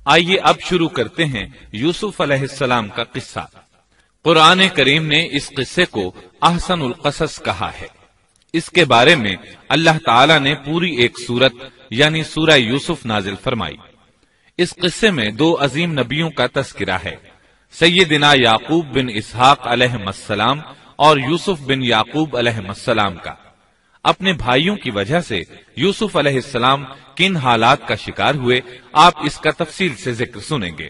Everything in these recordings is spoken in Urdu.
آئیے اب شروع کرتے ہیں یوسف علیہ السلام کا قصہ۔ قرآن کریم نے اس قصے کو احسن القصص کہا ہے۔ اس کے بارے میں اللہ تعالی نے پوری ایک سورت یعنی سورہ یوسف نازل فرمائی۔ اس قصے میں دو عظیم نبیوں کا تذکرہ ہے، سیدنا یعقوب بن اسحاق علیہ السلام اور یوسف بن یعقوب علیہ السلام کا۔ اپنے بھائیوں کی وجہ سے یوسف علیہ السلام کن حالات کا شکار ہوئے، آپ اس کا تفصیل سے ذکر سنیں گے۔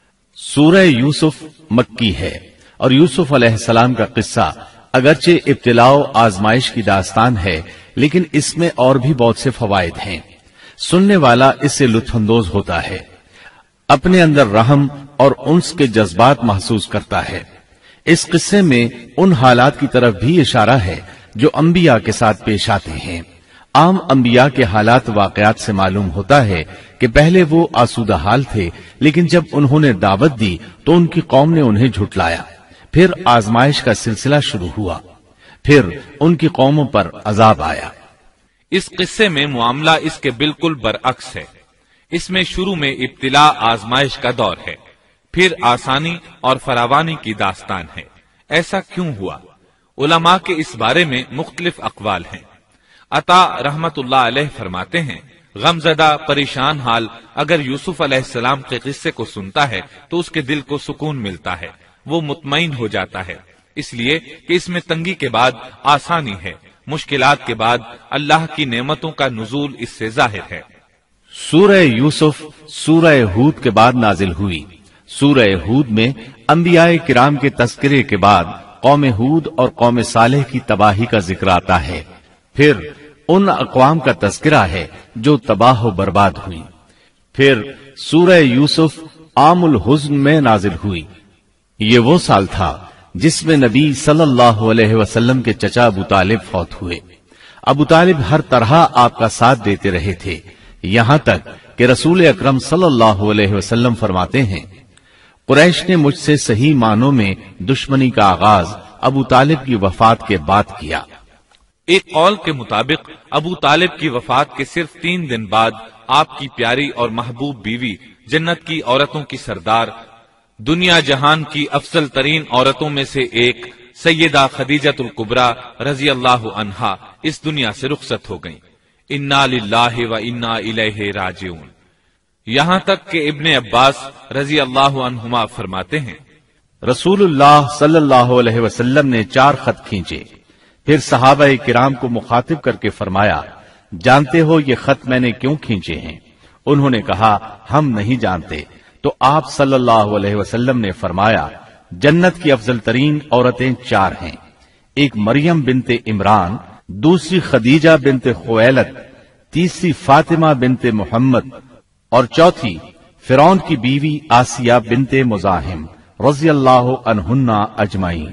سورہ یوسف مکی ہے اور یوسف علیہ السلام کا قصہ اگرچہ ابتلاء و آزمائش کی داستان ہے، لیکن اس میں اور بھی بہت سے فوائد ہیں۔ سننے والا اس سے لطف اندوز ہوتا ہے، اپنے اندر رحم اور انس کے جذبات محسوس کرتا ہے۔ اس قصے میں ان حالات کی طرف بھی اشارہ ہے جو انبیاء کے ساتھ پیش آتے ہیں۔ عام انبیاء کے حالات واقعات سے معلوم ہوتا ہے کہ پہلے وہ آسودہ حال تھے، لیکن جب انہوں نے دعوت دی تو ان کی قوم نے انہیں جھٹلایا، پھر آزمائش کا سلسلہ شروع ہوا، پھر ان کی قوموں پر عذاب آیا۔ اس قصے میں معاملہ اس کے بالکل برعکس ہے۔ اس میں شروع میں ابتلاء آزمائش کا دور ہے، پھر آسانی اور فراوانی کی داستان ہے۔ ایسا کیوں ہوا؟ علماء کے اس بارے میں مختلف اقوال ہیں۔ عطا رحمت اللہ علیہ فرماتے ہیں، غمزدہ پریشان حال اگر یوسف علیہ السلام کے قصے کو سنتا ہے تو اس کے دل کو سکون ملتا ہے، وہ مطمئن ہو جاتا ہے، اس لیے کہ اس میں تنگی کے بعد آسانی ہے، مشکلات کے بعد اللہ کی نعمتوں کا نزول اس سے ظاہر ہے۔ سورہ یوسف سورہ ہود کے بعد نازل ہوئی۔ سورہ ہود میں انبیاء کرام کے تذکرے کے بعد قوم ہود اور قوم صالح کی تباہی کا ذکر آتا ہے، پھر ان اقوام کا تذکرہ ہے جو تباہ و برباد ہوئی۔ پھر سورہ یوسف عام الحزن میں نازل ہوئی۔ یہ وہ سال تھا جس میں نبی صلی اللہ علیہ وسلم کے چچا ابو طالب فوت ہوئے۔ ابو طالب ہر طرح آپ کا ساتھ دیتے رہے تھے، یہاں تک کہ رسول اکرم صلی اللہ علیہ وسلم فرماتے ہیں، قریش نے مجھ سے صحیح معنوں میں دشمنی کا آغاز ابو طالب کی وفات کے بعد کیا۔ ایک قول کے مطابق ابو طالب کی وفات کے صرف 3 دن بعد آپ کی پیاری اور محبوب بیوی، جنت کی عورتوں کی سردار، دنیا جہان کی افضل ترین عورتوں میں سے ایک سیدہ خدیجۃ الکبریٰ رضی اللہ عنہا اس دنیا سے رخصت ہو گئیں۔ انا للہ و انا الیہ راجعون۔ یہاں تک کہ ابن عباس رضی اللہ عنہما فرماتے ہیں، رسول اللہ صلی اللہ علیہ وسلم نے 4 خط کھینچے، پھر صحابہ کرام کو مخاطب کر کے فرمایا، جانتے ہو یہ خط میں نے کیوں کھینچے ہیں؟ انہوں نے کہا، ہم نہیں جانتے۔ تو آپ صلی اللہ علیہ وسلم نے فرمایا، جنت کی افضل ترین عورتیں 4 ہیں، ایک مریم بنت عمران، دوسری خدیجہ بنت خویلد، تیسری فاطمہ بنت محمد اور چوتھی فرعون کی بیوی آسیہ بنت مزاحم رضی اللہ عنہن اجمعین۔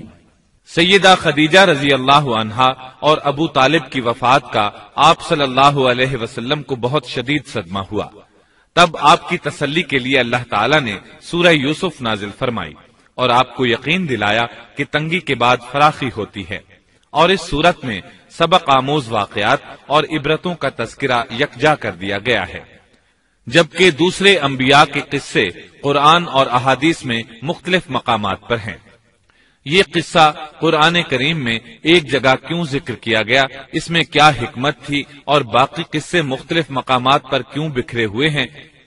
سیدہ خدیجہ رضی اللہ عنہا اور ابو طالب کی وفات کا آپ صلی اللہ علیہ وسلم کو بہت شدید صدمہ ہوا۔ تب آپ کی تسلی کے لیے اللہ تعالیٰ نے سورہ یوسف نازل فرمائی اور آپ کو یقین دلایا کہ تنگی کے بعد فراخی ہوتی ہے، اور اس صورت میں سبق آموز واقعات اور عبرتوں کا تذکرہ یکجا کر دیا گیا ہے، جبکہ دوسرے انبیاء کے قصے قرآن اور احادیث میں مختلف مقامات پر ہیں۔ یہ قصہ قرآن کریم میں ایک جگہ کیوں ذکر کیا گیا، اس میں کیا حکمت تھی، اور باقی قصے مختلف مقامات پر کیوں بکھرے ہوئے ہیں،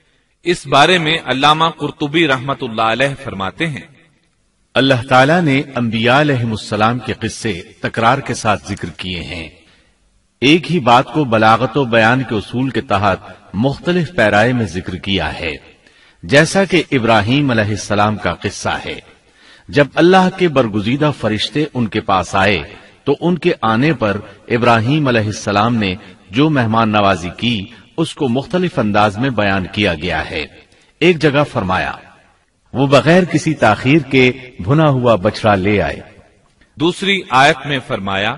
اس بارے میں علامہ قرطبی رحمت اللہ علیہ فرماتے ہیں، اللہ تعالیٰ نے انبیاء علیہ السلام کے قصے تکرار کے ساتھ ذکر کیے ہیں۔ ایک ہی بات کو بلاغت و بیان کے اصول کے تحت مختلف پیرائے میں ذکر کیا ہے، جیسا کہ ابراہیم علیہ السلام کا قصہ ہے۔ جب اللہ کے برگزیدہ فرشتے ان کے پاس آئے تو ان کے آنے پر ابراہیم علیہ السلام نے جو مہمان نوازی کی اس کو مختلف انداز میں بیان کیا گیا ہے۔ ایک جگہ فرمایا، وہ بغیر کسی تاخیر کے بھنا ہوا بچڑا لے آئے۔ دوسری آیت میں فرمایا،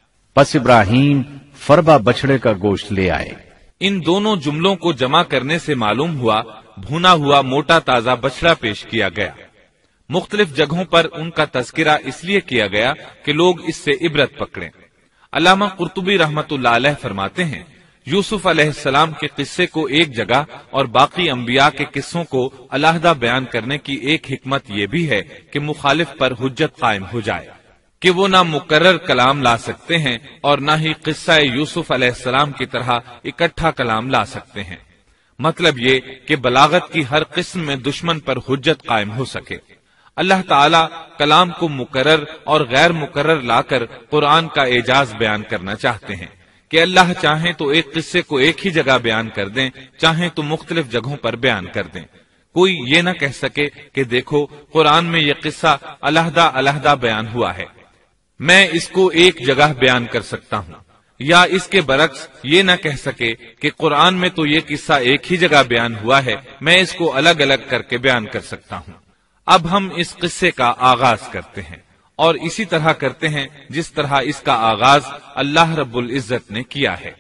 پس ابراہیم فربا بچڑے کا گوشت لے آئے۔ ان دونوں جملوں کو جمع کرنے سے معلوم ہوا بھونا ہوا موٹا تازہ بچڑا پیش کیا گیا۔ مختلف جگہوں پر ان کا تذکرہ اس لیے کیا گیا کہ لوگ اس سے عبرت پکڑیں۔ علامہ قرطبی رحمت اللہ علیہ فرماتے ہیں، یوسف علیہ السلام کے قصے کو ایک جگہ اور باقی انبیاء کے قصوں کو علیحدہ بیان کرنے کی ایک حکمت یہ بھی ہے کہ مخالف پر حجت قائم ہو جائے کہ وہ نہ مکرر کلام لا سکتے ہیں اور نہ ہی قصہ یوسف علیہ السلام کی طرح اکٹھا کلام لا سکتے ہیں۔ مطلب یہ کہ بلاغت کی ہر قسم میں دشمن پر حجت قائم ہو سکے۔ اللہ تعالی کلام کو مکرر اور غیر مکرر لا کر قرآن کا اعجاز بیان کرنا چاہتے ہیں کہ اللہ چاہیں تو ایک قصے کو ایک ہی جگہ بیان کر دیں، چاہیں تو مختلف جگہوں پر بیان کر دیں۔ کوئی یہ نہ کہہ سکے کہ دیکھو قرآن میں یہ قصہ علیحدہ علیحدہ بیان ہوا ہے، میں اس کو ایک جگہ بیان کر سکتا ہوں، یا اس کے برعکس یہ نہ کہہ سکے کہ قرآن میں تو یہ قصہ ایک ہی جگہ بیان ہوا ہے، میں اس کو الگ الگ کر کے بیان کر سکتا ہوں۔ اب ہم اس قصے کا آغاز کرتے ہیں اور اسی طرح کرتے ہیں جس طرح اس کا آغاز اللہ رب العزت نے کیا ہے۔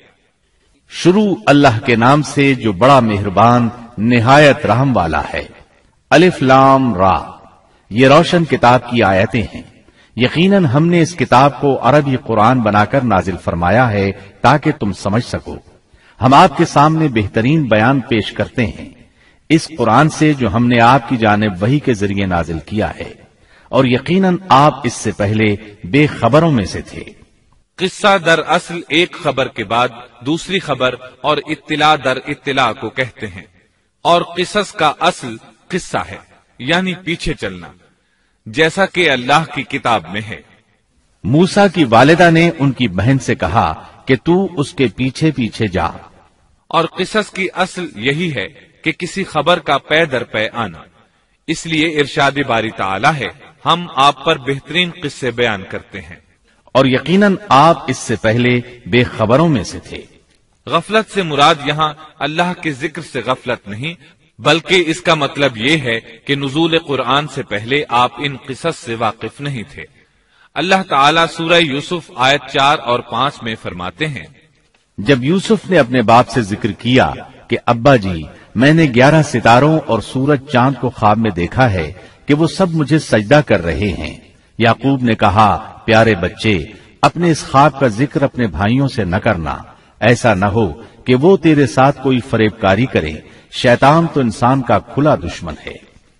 شروع اللہ کے نام سے جو بڑا مہربان نہایت رحم والا ہے۔ الف لام را، یہ روشن کتاب کی آیتیں ہیں۔ یقیناً ہم نے اس کتاب کو عربی قرآن بنا کر نازل فرمایا ہے تاکہ تم سمجھ سکو۔ ہم آپ کے سامنے بہترین بیان پیش کرتے ہیں اس قرآن سے جو ہم نے آپ کی جانب وحی کے ذریعے نازل کیا ہے، اور یقیناً آپ اس سے پہلے بے خبروں میں سے تھے۔ قصہ در اصل ایک خبر کے بعد دوسری خبر اور اطلاع در اطلاع کو کہتے ہیں، اور قصص کا اصل قصہ ہے یعنی پیچھے چلنا، جیسا کہ اللہ کی کتاب میں ہے۔ موسیٰ کی والدہ نے ان کی بہن سے کہا کہ تو اس کے پیچھے پیچھے جا، اور قصص کی اصل یہی ہے کہ کسی خبر کا پے در پے آنا۔ اس لیے ارشاد باری تعالی ہے، ہم آپ پر بہترین قصے بیان کرتے ہیں، اور یقیناً آپ اس سے پہلے بے خبروں میں سے تھے۔ غفلت سے مراد یہاں اللہ کے ذکر سے غفلت نہیں، بلکہ اس کا مطلب یہ ہے کہ نزول قرآن سے پہلے آپ ان قصص سے واقف نہیں تھے۔ اللہ تعالیٰ سورہ یوسف آیت 4 اور 5 میں فرماتے ہیں، جب یوسف نے اپنے باپ سے ذکر کیا کہ ابا جی، میں نے 11 ستاروں اور سورج چاند کو خواب میں دیکھا ہے کہ وہ سب مجھے سجدہ کر رہے ہیں، یعقوب نے کہا، پیارے بچے، اپنے اس خواب کا ذکر اپنے بھائیوں سے نہ کرنا، ایسا نہ ہو کہ وہ تیرے ساتھ کوئی فریب کاری کرے، شیطان تو انسان کا کھلا دشمن ہے۔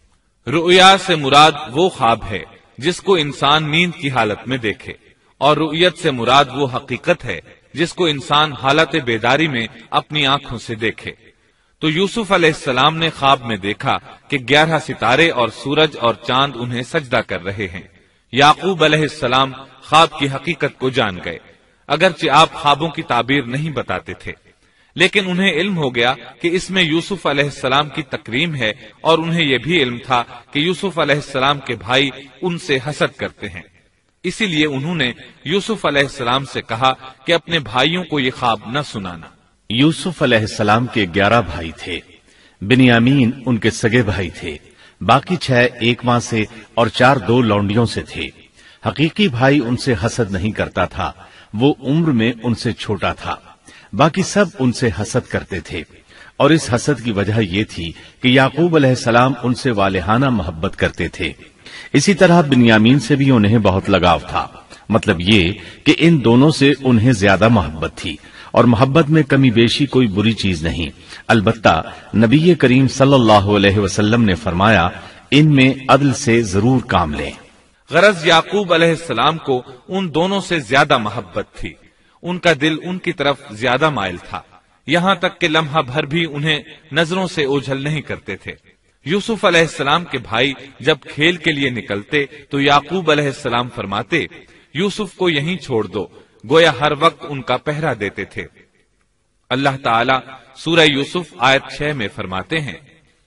رؤیا سے مراد وہ خواب ہے جس کو انسان نیند کی حالت میں دیکھے، اور رؤیت سے مراد وہ حقیقت ہے جس کو انسان حالت بیداری میں اپنی آنکھوں سے دیکھے۔ تو یوسف علیہ السلام نے خواب میں دیکھا کہ 11 ستارے اور سورج اور چاند انہیں سجدہ کر رہے ہیں۔ یعقوب علیہ السلام خواب کی حقیقت کو جان گئے، اگرچہ آپ خوابوں کی تعبیر نہیں بتاتے تھے، لیکن انہیں علم ہو گیا کہ اس میں یوسف علیہ السلام کی تکریم ہے، اور انہیں یہ بھی علم تھا کہ یوسف علیہ السلام کے بھائی ان سے حسد کرتے ہیں۔ اسی لیے انہوں نے یوسف علیہ السلام سے کہا کہ اپنے بھائیوں کو یہ خواب نہ سنانا۔ یوسف علیہ السلام کے 11 بھائی تھے، بنیامین ان کے سگے بھائی تھے، باقی 6 ایک ماں سے اور 4 2 لونڈیوں سے تھے۔ حقیقی بھائی ان سے حسد نہیں کرتا تھا، وہ عمر میں ان سے چھوٹا تھا، باقی سب ان سے حسد کرتے تھے، اور اس حسد کی وجہ یہ تھی کہ یعقوب علیہ السلام ان سے والہانہ محبت کرتے تھے۔ اسی طرح بنیامین سے بھی انہیں بہت لگاؤ تھا، مطلب یہ کہ ان دونوں سے انہیں زیادہ محبت تھی، اور محبت میں کمی بیشی کوئی بری چیز نہیں، البتہ نبی کریم صلی اللہ علیہ وسلم نے فرمایا، ان میں عدل سے ضرور کام لیں۔ غرض یعقوب علیہ السلام کو ان دونوں سے زیادہ محبت تھی، ان کا دل ان کی طرف زیادہ مائل تھا، یہاں تک کہ لمحہ بھر بھی انہیں نظروں سے اوجھل نہیں کرتے تھے۔ یوسف علیہ السلام کے بھائی جب کھیل کے لیے نکلتے تو یعقوب علیہ السلام فرماتے، یوسف کو یہیں چھوڑ دو، گویا ہر وقت ان کا پہرا دیتے تھے۔ اللہ تعالیٰ سورہ یوسف آیت 6 میں فرماتے ہیں،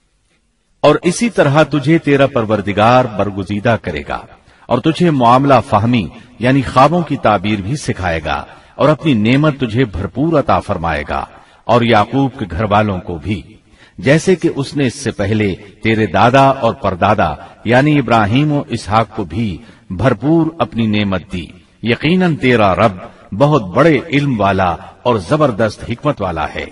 اور اسی طرح تجھے تیرا پروردگار برگزیدہ کرے گا، اور تجھے معاملہ فہمی یعنی خوابوں کی تعبیر بھی سکھائے گا، اور اپنی نعمت تجھے بھرپور عطا فرمائے گا، اور یعقوب کے گھر والوں کو بھی، جیسے کہ اس نے اس سے پہلے تیرے دادا اور پردادا یعنی ابراہیم و اسحاق کو بھی بھرپور اپنی نعمت دی۔ یقیناً تیرا رب بہت بڑے علم والا اور زبردست حکمت والا ہے۔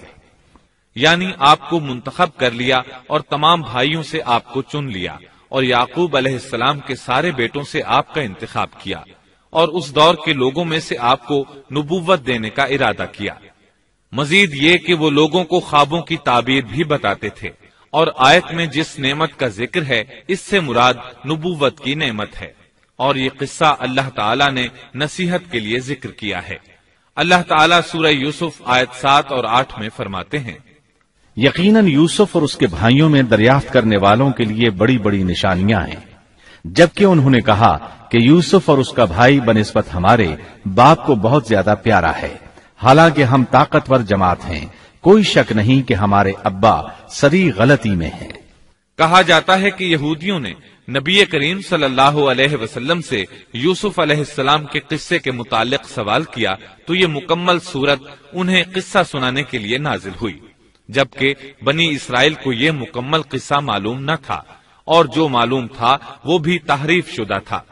یعنی آپ کو منتخب کر لیا اور تمام بھائیوں سے آپ کو چن لیا، اور یعقوب علیہ السلام کے سارے بیٹوں سے آپ کا انتخاب کیا، اور اس دور کے لوگوں میں سے آپ کو نبوت دینے کا ارادہ کیا۔ مزید یہ کہ وہ لوگوں کو خوابوں کی تعبیر بھی بتاتے تھے، اور آیت میں جس نعمت کا ذکر ہے اس سے مراد نبوت کی نعمت ہے، اور یہ قصہ اللہ تعالیٰ نے نصیحت کے لیے ذکر کیا ہے۔ اللہ تعالیٰ سورہ یوسف آیت 7 اور 8 میں فرماتے ہیں، یقیناً یوسف اور اس کے بھائیوں میں دریافت کرنے والوں کے لیے بڑی بڑی نشانیاں ہیں، جبکہ انہوں نے کہا کہ یوسف اور اس کا بھائی بنسبت ہمارے باپ کو بہت زیادہ پیارا ہے، حالانکہ ہم طاقتور جماعت ہیں، کوئی شک نہیں کہ ہمارے ابا سری غلطی میں ہیں۔ کہا جاتا ہے کہ یہودیوں نے نبی کریم صلی اللہ علیہ وسلم سے یوسف علیہ السلام کے قصے کے متعلق سوال کیا تو یہ مکمل صورت انہیں قصہ سنانے کے لیے نازل ہوئی، جبکہ بنی اسرائیل کو یہ مکمل قصہ معلوم نہ تھا، اور جو معلوم تھا وہ بھی تحریف شدہ تھا۔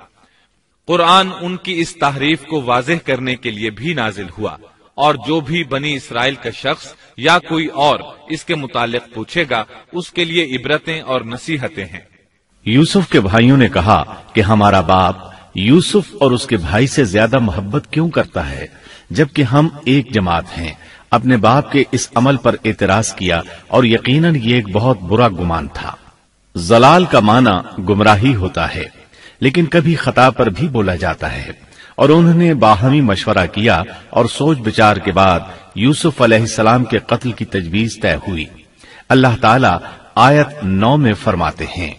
قرآن ان کی اس تحریف کو واضح کرنے کے لیے بھی نازل ہوا، اور جو بھی بنی اسرائیل کا شخص یا کوئی اور اس کے متعلق پوچھے گا اس کے لیے عبرتیں اور نصیحتیں ہیں۔ یوسف کے بھائیوں نے کہا کہ ہمارا باپ یوسف اور اس کے بھائی سے زیادہ محبت کیوں کرتا ہے، جبکہ ہم ایک جماعت ہیں۔ اپنے باپ کے اس عمل پر اعتراض کیا، اور یقیناً یہ ایک بہت برا گمان تھا۔ ضلال کا معنی گمراہی ہوتا ہے، لیکن کبھی خطا پر بھی بولا جاتا ہے، اور انہوں نے باہمی مشورہ کیا اور سوچ بچار کے بعد یوسف علیہ السلام کے قتل کی تجویز طے ہوئی۔ اللہ تعالیٰ آیت 9 میں فرماتے ہیں،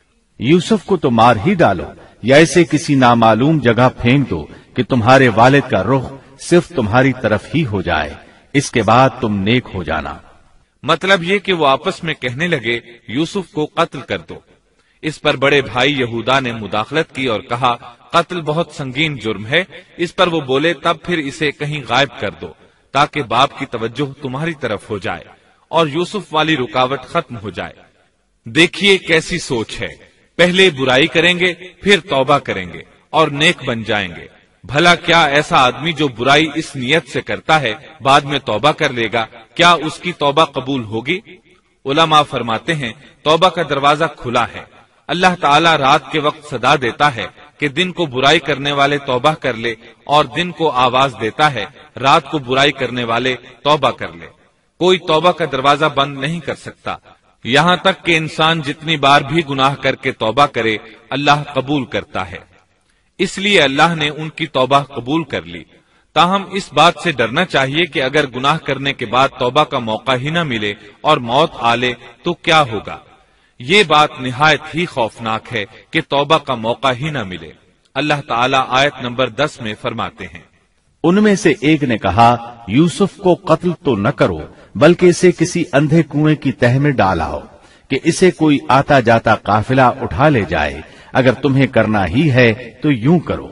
یوسف کو تو مار ہی ڈالو یا اسے کسی نامعلوم جگہ پھینک دو کہ تمہارے والد کا رخ صرف تمہاری طرف ہی ہو جائے، اس کے بعد تم نیک ہو جانا۔ مطلب یہ کہ وہ آپس میں کہنے لگے یوسف کو قتل کر دو۔ اس پر بڑے بھائی یہودا نے مداخلت کی اور کہا قتل بہت سنگین جرم ہے، اس پر وہ بولے تب پھر اسے کہیں غائب کر دو تاکہ باپ کی توجہ تمہاری طرف ہو جائے اور یوسف والی رکاوٹ ختم ہو جائے۔ دیکھیے کیسی سوچ ہے، پہلے برائی کریں گے پھر توبہ کریں گے اور نیک بن جائیں گے۔ بھلا کیا ایسا آدمی جو برائی اس نیت سے کرتا ہے بعد میں توبہ کر لے گا، کیا اس کی توبہ قبول ہوگی؟ علماء فرماتے ہیں توبہ کا دروازہ کھلا ہے۔ اللہ تعالیٰ رات کے وقت صدا دیتا ہے کہ دن کو برائی کرنے والے توبہ کر لے، اور دن کو آواز دیتا ہے رات کو برائی کرنے والے توبہ کر لے۔ کوئی توبہ کا دروازہ بند نہیں کر سکتا، یہاں تک کہ انسان جتنی بار بھی گناہ کر کے توبہ کرے اللہ قبول کرتا ہے۔ اس لیے اللہ نے ان کی توبہ قبول کر لی۔ تاہم اس بات سے ڈرنا چاہیے کہ اگر گناہ کرنے کے بعد توبہ کا موقع ہی نہ ملے اور موت آ لے تو کیا ہوگا؟ یہ بات نہایت ہی خوفناک ہے کہ توبہ کا موقع ہی نہ ملے۔ اللہ تعالیٰ آیت نمبر 10 میں فرماتے ہیں، ان میں سے ایک نے کہا یوسف کو قتل تو نہ کرو بلکہ اسے کسی اندھے کنویں کی تہ میں ڈالاؤ کہ اسے کوئی آتا جاتا قافلہ اٹھا لے جائے، اگر تمہیں کرنا ہی ہے تو یوں کرو۔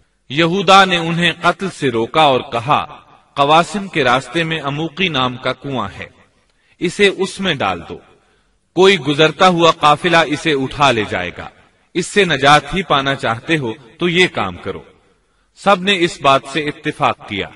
یہودا نے انہیں قتل سے روکا اور کہا قواسم کے راستے میں اموقی نام کا کنواں ہے، اسے اس میں ڈال دو، کوئی گزرتا ہوا قافلہ اسے اٹھا لے جائے گا، اس سے نجات ہی پانا چاہتے ہو تو یہ کام کرو۔ سب نے اس بات سے اتفاق کیا۔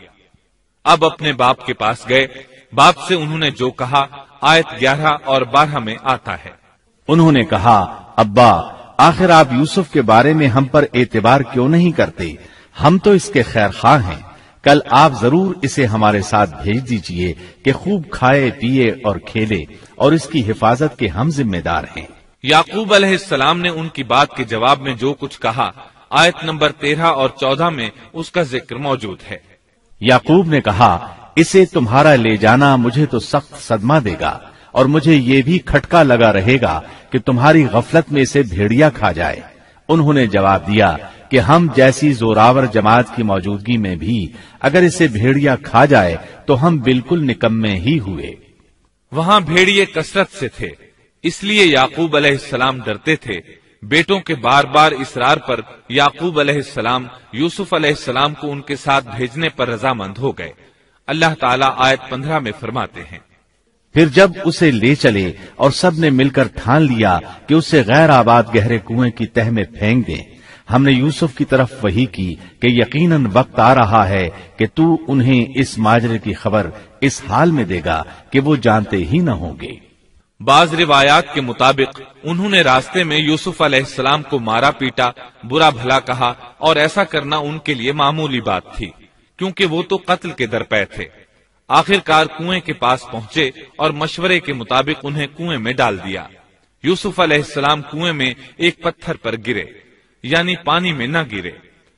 اب اپنے باپ کے پاس گئے، باپ سے انہوں نے جو کہا آیت 11 اور 12 میں آتا ہے، انہوں نے کہا ابا آخر آپ یوسف کے بارے میں ہم پر اعتبار کیوں نہیں کرتے؟ ہم تو اس کے خیر خواہ ہیں، کل آپ ضرور اسے ہمارے ساتھ بھیج دیجئے کہ خوب کھائے پیے اور کھیلے، اور اس کی حفاظت کے ہم ذمہ دار ہیں۔ یعقوب علیہ السلام نے ان کی بات کے جواب میں جو کچھ کہا آیت نمبر 13 اور 14 میں اس کا ذکر موجود ہے۔ یعقوب نے کہا اسے تمہارا لے جانا مجھے تو سخت صدمہ دے گا، اور مجھے یہ بھی کھٹکا لگا رہے گا کہ تمہاری غفلت میں اسے بھیڑیا کھا جائے۔ انہوں نے جواب دیا کہ ہم جیسی زوراور جماعت کی موجودگی میں بھی اگر اسے بھیڑیا کھا جائے تو ہم بالکل نکمے ہی ہوئے۔ وہاں بھیڑیے کثرت سے تھے، اس لیے یعقوب علیہ السلام ڈرتے تھے۔ بیٹوں کے بار بار اصرار پر یعقوب علیہ السلام یوسف علیہ السلام کو ان کے ساتھ بھیجنے پر رضامند ہو گئے۔ اللہ تعالیٰ آیت 15 میں فرماتے ہیں، پھر جب اسے لے چلے اور سب نے مل کر ٹھان لیا کہ اسے غیر آباد گہرے کنویں کی تہ میں پھینک دیں، ہم نے یوسف کی طرف وحی کی کہ یقیناً وقت آ رہا ہے کہ تو انہیں اس ماجرے کی خبر اس حال میں دے گا کہ وہ جانتے ہی نہ ہوں گے۔ بعض روایات کے مطابق انہوں نے راستے میں یوسف علیہ السلام کو مارا پیٹا، برا بھلا کہا، اور ایسا کرنا ان کے لیے معمولی بات تھی کیونکہ وہ تو قتل کے درپے تھے۔ آخر کار کنویں کے پاس پہنچے اور مشورے کے مطابق انہیں کنویں میں ڈال دیا۔ یوسف علیہ السلام کنویں میں ایک پتھر پر گرے، یعنی پانی میں نہ گرے۔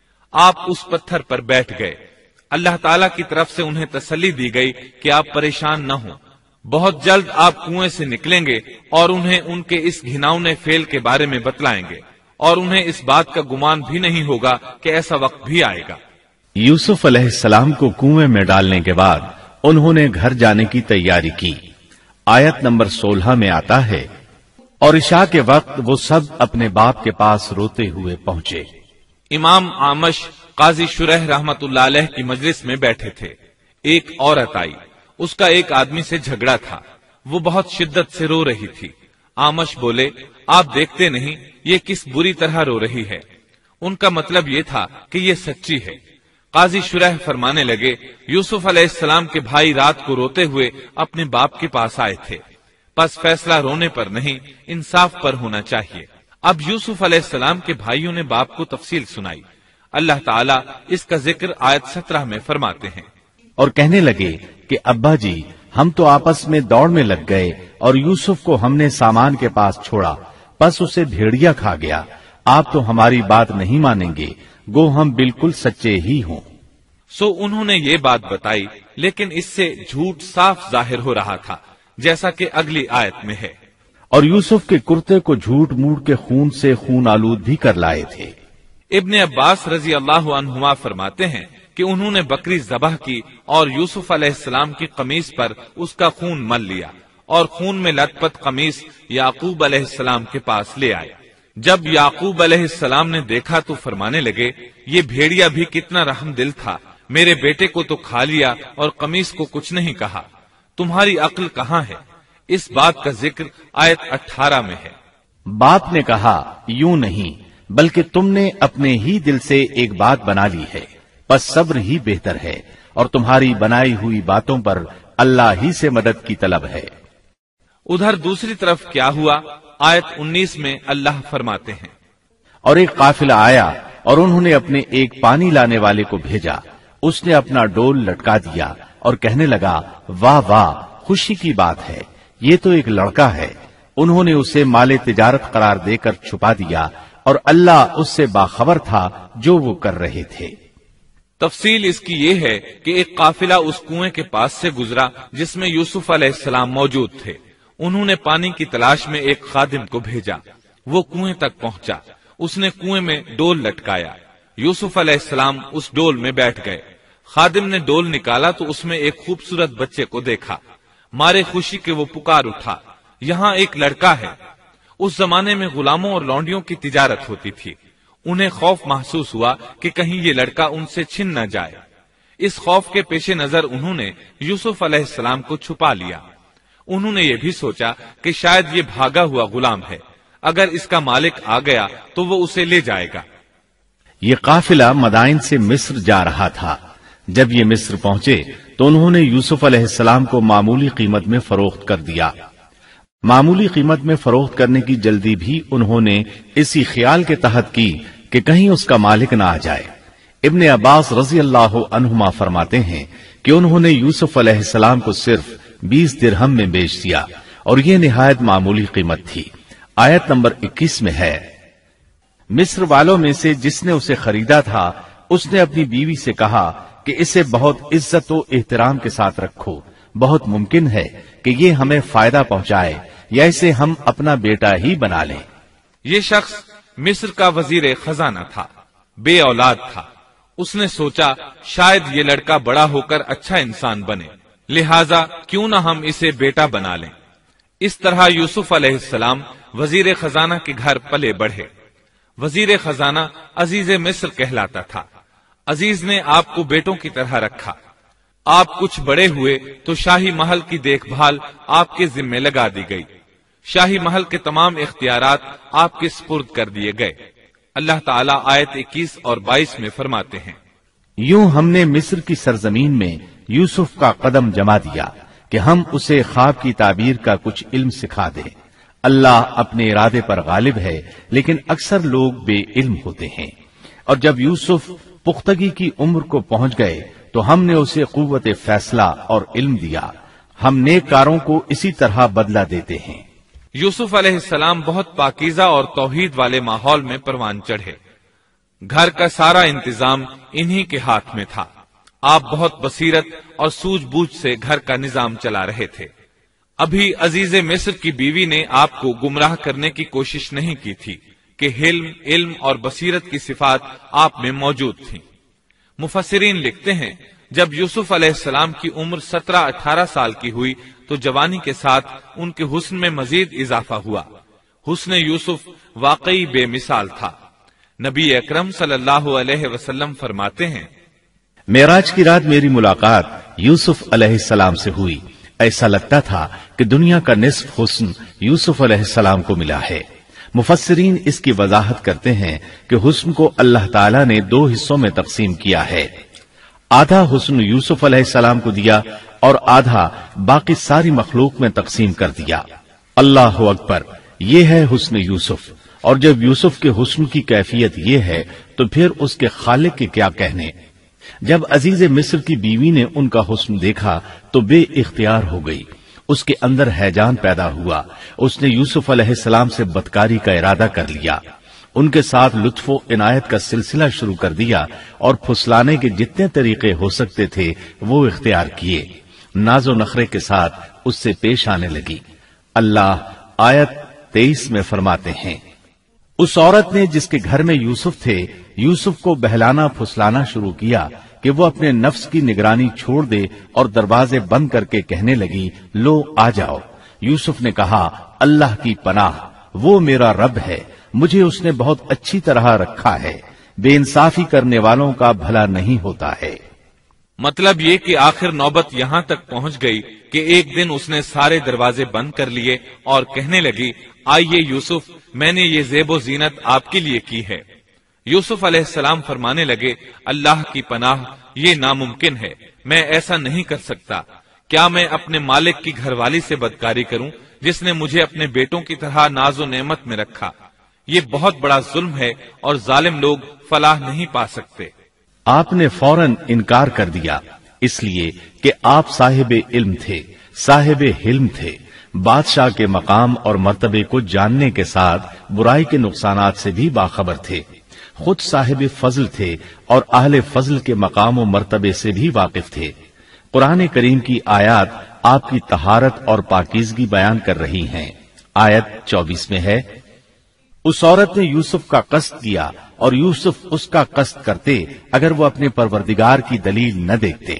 آپ اس پتھر پر بیٹھ گئے۔ اللہ تعالیٰ کی طرف سے انہیں تسلی دی گئی کہ آپ پریشان نہ ہوں، بہت جلد آپ کنویں سے نکلیں گے اور انہیں ان کے اس گھناؤنے فعل کے بارے میں بتلائیں گے، اور انہیں اس بات کا گمان بھی نہیں ہوگا کہ ایسا وقت بھی آئے گا۔ یوسف علیہ السلام کو کنویں میں ڈالنے کے بعد انہوں نے گھر جانے کی تیاری کی۔ آیت نمبر 16 میں آتا ہے، اور عشاء کے وقت وہ سب اپنے باپ کے پاس روتے ہوئے پہنچے۔ امام آمش قاضی شرح رحمت اللہ علیہ کی مجلس میں بیٹھے تھے۔ ایک عورت آئی، اس کا ایک آدمی سے جھگڑا تھا، وہ بہت شدت سے رو رہی تھی۔ آمش بولے، آپ دیکھتے نہیں یہ کس بری طرح رو رہی ہے؟ ان کا مطلب یہ تھا کہ یہ سچی ہے۔ قاضی شرح فرمانے لگے، یوسف علیہ السلام کے بھائی رات کو روتے ہوئے اپنے باپ کے پاس آئے تھے، پس فیصلہ رونے پر نہیں انصاف پر ہونا چاہیے۔ اب یوسف علیہ السلام کے بھائیوں نے باپ کو تفصیل سنائی۔ اللہ تعالیٰ اس کا ذکر آیت 17 میں فرماتے ہیں، اور کہنے لگے کہ ابا جی، ہم تو آپس میں دوڑ میں لگ گئے اور یوسف کو ہم نے سامان کے پاس چھوڑا، پس اسے بھیڑیا کھا گیا۔ آپ تو ہماری بات نہیں مانیں گے، گو ہم بالکل سچے ہی ہوں۔ سو انہوں نے یہ بات بتائی، لیکن اس سے جھوٹ صاف ظاہر ہو رہا تھا، جیسا کہ اگلی آیت میں ہے۔ اور یوسف کے کرتے کو جھوٹ موڑ کے خون سے خون آلود بھی کر لائے تھے۔ ابن عباس رضی اللہ عنہما فرماتے ہیں کہ انہوں نے بکری ذبح کی اور یوسف علیہ السلام کی قمیص پر اس کا خون مل لیا، اور خون میں لت پت قمیص یعقوب علیہ السلام کے پاس لے آئے۔ جب یعقوب علیہ السلام نے دیکھا تو فرمانے لگے، یہ بھیڑیا بھی کتنا رحم دل تھا، میرے بیٹے کو تو کھا لیا اور قمیص کو کچھ نہیں کہا، تمہاری عقل کہاں ہے؟ اس بات کا ذکر آیت 18 میں ہے۔ باپ نے کہا، یوں نہیں، بلکہ تم نے اپنے ہی دل سے ایک بات بنا لی ہے، بس صبر ہی بہتر ہے، اور تمہاری بنائی ہوئی باتوں پر اللہ ہی سے مدد کی طلب ہے۔ ادھر دوسری طرف کیا ہوا؟ آیت 19 میں اللہ فرماتے ہیں، اور ایک قافلہ آیا اور انہوں نے اپنے ایک پانی لانے والے کو بھیجا، اس نے اپنا ڈول لٹکا دیا اور کہنے لگا، واہ واہ، خوشی کی بات ہے، یہ تو ایک لڑکا ہے۔ انہوں نے اسے مال تجارت قرار دے کر چھپا دیا، اور اللہ اس سے باخبر تھا جو وہ کر رہے تھے۔ تفصیل اس کی یہ ہے کہ ایک قافلہ اس کنویں کے پاس سے گزرا جس میں یوسف علیہ السلام موجود تھے۔ انہوں نے پانی کی تلاش میں ایک خادم کو بھیجا، وہ کنویں تک پہنچا، اس نے کنویں میں ڈول لٹکایا، یوسف علیہ السلام اس ڈول میں بیٹھ گئے۔ خادم نے ڈول نکالا تو اس میں ایک خوبصورت بچے کو دیکھا، مارے خوشی کے وہ پکار اٹھا، یہاں ایک لڑکا ہے۔ اس زمانے میں غلاموں اور لونڈیوں کی تجارت ہوتی تھی، انہیں خوف محسوس ہوا کہ کہیں یہ لڑکا ان سے چھن نہ جائے۔ اس خوف کے پیش نظر انہوں نے یوسف علیہ السلام کو چھپا لیا۔ انہوں نے یہ بھی سوچا کہ شاید یہ بھاگا ہوا غلام ہے، اگر اس کا مالک آ گیا تو وہ اسے لے جائے گا۔ یہ قافلہ مدائن سے مصر جا رہا تھا۔ جب یہ مصر پہنچے تو انہوں نے یوسف علیہ السلام کو معمولی قیمت میں فروخت کر دیا۔ معمولی قیمت میں فروخت کرنے کی جلدی بھی انہوں نے اسی خیال کے تحت کی کہ کہیں اس کا مالک نہ آ جائے۔ ابن عباس رضی اللہ عنہما فرماتے ہیں کہ انہوں نے یوسف علیہ السلام کو صرف 20 درہم میں بیچ دیا، اور یہ نہایت معمولی قیمت تھی۔ آیت نمبر 21 میں ہے، مصر والوں میں سے جس نے اسے خریدا تھا اس نے اپنی بیوی سے کہا کہ اسے بہت عزت و احترام کے ساتھ رکھو، بہت ممکن ہے کہ یہ ہمیں فائدہ پہنچائے یا اسے ہم اپنا بیٹا ہی بنا لیں۔ یہ شخص مصر کا وزیر خزانہ تھا، بے اولاد تھا۔ اس نے سوچا شاید یہ لڑکا بڑا ہو کر اچھا انسان بنے، لہذا کیوں نہ ہم اسے بیٹا بنا لیں۔ اس طرح یوسف علیہ السلام وزیر خزانہ کے گھر پلے بڑھے۔ وزیر خزانہ عزیز مصر کہلاتا تھا۔ عزیز نے آپ کو بیٹوں کی طرح رکھا۔ آپ کچھ بڑے ہوئے تو شاہی محل کی دیکھ بھال آپ کے ذمہ لگا دی گئی، شاہی محل کے تمام اختیارات آپ کے سپرد کر دیے گئے۔ اللہ تعالیٰ آیت 21 اور 22 میں فرماتے ہیں، یوں ہم نے مصر کی سرزمین میں یوسف کا قدم جما دیا کہ ہم اسے خواب کی تعبیر کا کچھ علم سکھا دیں۔ اللہ اپنے ارادے پر غالب ہے، لیکن اکثر لوگ بے علم ہوتے ہیں۔ اور جب یوسف پختگی کی عمر کو پہنچ گئے تو ہم نے اسے قوت فیصلہ اور علم دیا. ہم نیک کاروں کو اسی طرح بدلہ دیتے ہیں. یوسف علیہ السلام بہت پاکیزہ اور توحید والے ماحول میں پروان چڑھے. گھر کا سارا انتظام انہی کے ہاتھ میں تھا. آپ بہت بصیرت اور سوجھ بوجھ سے گھر کا نظام چلا رہے تھے. ابھی عزیز مصر کی بیوی نے آپ کو گمراہ کرنے کی کوشش نہیں کی تھی کہ حلم، علم اور بصیرت کی صفات آپ میں موجود تھیں. مفسرین لکھتے ہیں جب یوسف علیہ السلام کی عمر 17-18 سال کی ہوئی تو جوانی کے ساتھ ان کے حسن میں مزید اضافہ ہوا. حسن یوسف واقعی بے مثال تھا. نبی اکرم صلی اللہ علیہ وسلم فرماتے ہیں، معراج کی رات میری ملاقات یوسف علیہ السلام سے ہوئی. ایسا لگتا تھا کہ دنیا کا نصف حسن یوسف علیہ السلام کو ملا ہے. مفسرین اس کی وضاحت کرتے ہیں کہ حسن کو اللہ تعالیٰ نے 2 حصوں میں تقسیم کیا ہے. آدھا حسن یوسف علیہ السلام کو دیا اور آدھا باقی ساری مخلوق میں تقسیم کر دیا. اللہ اکبر، یہ ہے حسن یوسف. اور جب یوسف کے حسن کی کیفیت یہ ہے تو پھر اس کے خالق کے کیا کہنے. جب عزیز مصر کی بیوی نے ان کا حسن دیکھا تو بے اختیار ہو گئی. اس کے اندر ہیجان پیدا ہوا. اس نے یوسف علیہ السلام سے بدکاری کا ارادہ کر لیا. ان کے ساتھ لطف و عنایت کا سلسلہ شروع کر دیا اور پھسلانے کے جتنے طریقے ہو سکتے تھے وہ اختیار کیے. ناز و نخرے کے ساتھ اس سے پیش آنے لگی. اللہ آیت 23 میں فرماتے ہیں، اس عورت نے جس کے گھر میں یوسف تھے یوسف کو بہلانا پھسلانا شروع کیا کہ وہ اپنے نفس کی نگرانی چھوڑ دے اور دروازے بند کر کے کہنے لگی، لو آ جاؤ. یوسف نے کہا، اللہ کی پناہ، وہ میرا رب ہے، مجھے اس نے بہت اچھی طرح رکھا ہے. بے انصافی کرنے والوں کا بھلا نہیں ہوتا ہے. مطلب یہ کہ آخر نوبت یہاں تک پہنچ گئی کہ ایک دن اس نے سارے دروازے بند کر لیے اور کہنے لگی، آئیے یوسف، میں نے یہ زیب و زینت آپ کے لیے کی ہے. یوسف علیہ السلام فرمانے لگے، اللہ کی پناہ، یہ ناممکن ہے، میں ایسا نہیں کر سکتا. کیا میں اپنے مالک کی گھر والی سے بدکاری کروں جس نے مجھے اپنے بیٹوں کی طرح ناز و نعمت میں رکھا؟ یہ بہت بڑا ظلم ہے اور ظالم لوگ فلاح نہیں پا سکتے. آپ نے فوراً انکار کر دیا، اس لیے کہ آپ صاحب علم تھے، صاحب حلم تھے. بادشاہ کے مقام اور مرتبے کو جاننے کے ساتھ برائی کے نقصانات سے بھی باخبر تھے. خود صاحب فضل تھے اور اہل فضل کے مقام و مرتبے سے بھی واقف تھے. قرآن کریم کی آیات آپ کی طہارت اور پاکیزگی بیان کر رہی ہیں. آیت 24 میں ہے، اس عورت نے یوسف کا قصد کیا اور یوسف اس کا قصد کرتے اگر وہ اپنے پروردگار کی دلیل نہ دیکھتے.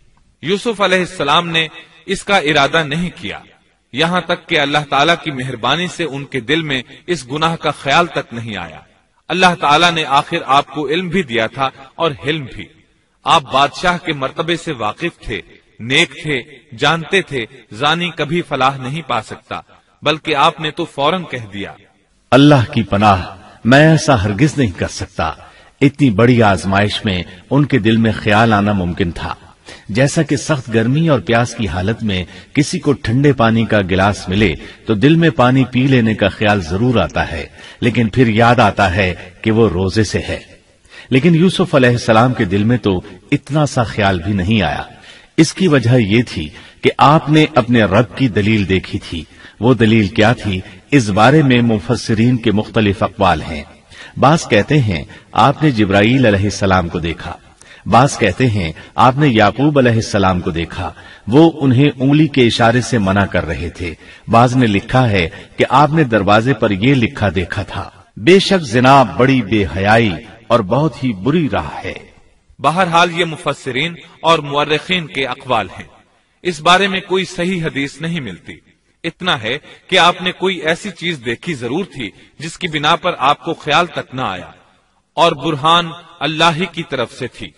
یوسف علیہ السلام نے اس کا ارادہ نہیں کیا، یہاں تک کہ اللہ تعالیٰ کی مہربانی سے ان کے دل میں اس گناہ کا خیال تک نہیں آیا. اللہ تعالیٰ نے آخر آپ کو علم بھی دیا تھا اور حلم بھی. آپ بادشاہ کے مرتبے سے واقف تھے، نیک تھے، جانتے تھے زانی کبھی فلاح نہیں پا سکتا، بلکہ آپ نے تو فوراً کہہ دیا، اللہ کی پناہ، میں ایسا ہرگز نہیں کر سکتا. اتنی بڑی آزمائش میں ان کے دل میں خیال آنا ممکن تھا. جیسا کہ سخت گرمی اور پیاس کی حالت میں کسی کو ٹھنڈے پانی کا گلاس ملے تو دل میں پانی پی لینے کا خیال ضرور آتا ہے، لیکن پھر یاد آتا ہے کہ وہ روزے سے ہے. لیکن یوسف علیہ السلام کے دل میں تو اتنا سا خیال بھی نہیں آیا. اس کی وجہ یہ تھی کہ آپ نے اپنے رب کی دلیل دیکھی تھی. وہ دلیل کیا تھی، اس بارے میں مفسرین کے مختلف اقوال ہیں. بعض کہتے ہیں آپ نے جبرائیل علیہ السلام کو دیکھا، بعض کہتے ہیں آپ نے یعقوب علیہ السلام کو دیکھا، وہ انہیں انگلی کے اشارے سے منع کر رہے تھے. بعض نے لکھا ہے کہ آپ نے دروازے پر یہ لکھا دیکھا تھا، بے شک زنا بڑی بے حیائی اور بہت ہی بری راہ ہے. بہرحال یہ مفسرین اور مورخین کے اقوال ہیں. اس بارے میں کوئی صحیح حدیث نہیں ملتی. اتنا ہے کہ آپ نے کوئی ایسی چیز دیکھی ضرور تھی جس کی بنا پر آپ کو خیال تک نہ آیا، اور برہان اللہ ہی کی طرف سے تھی.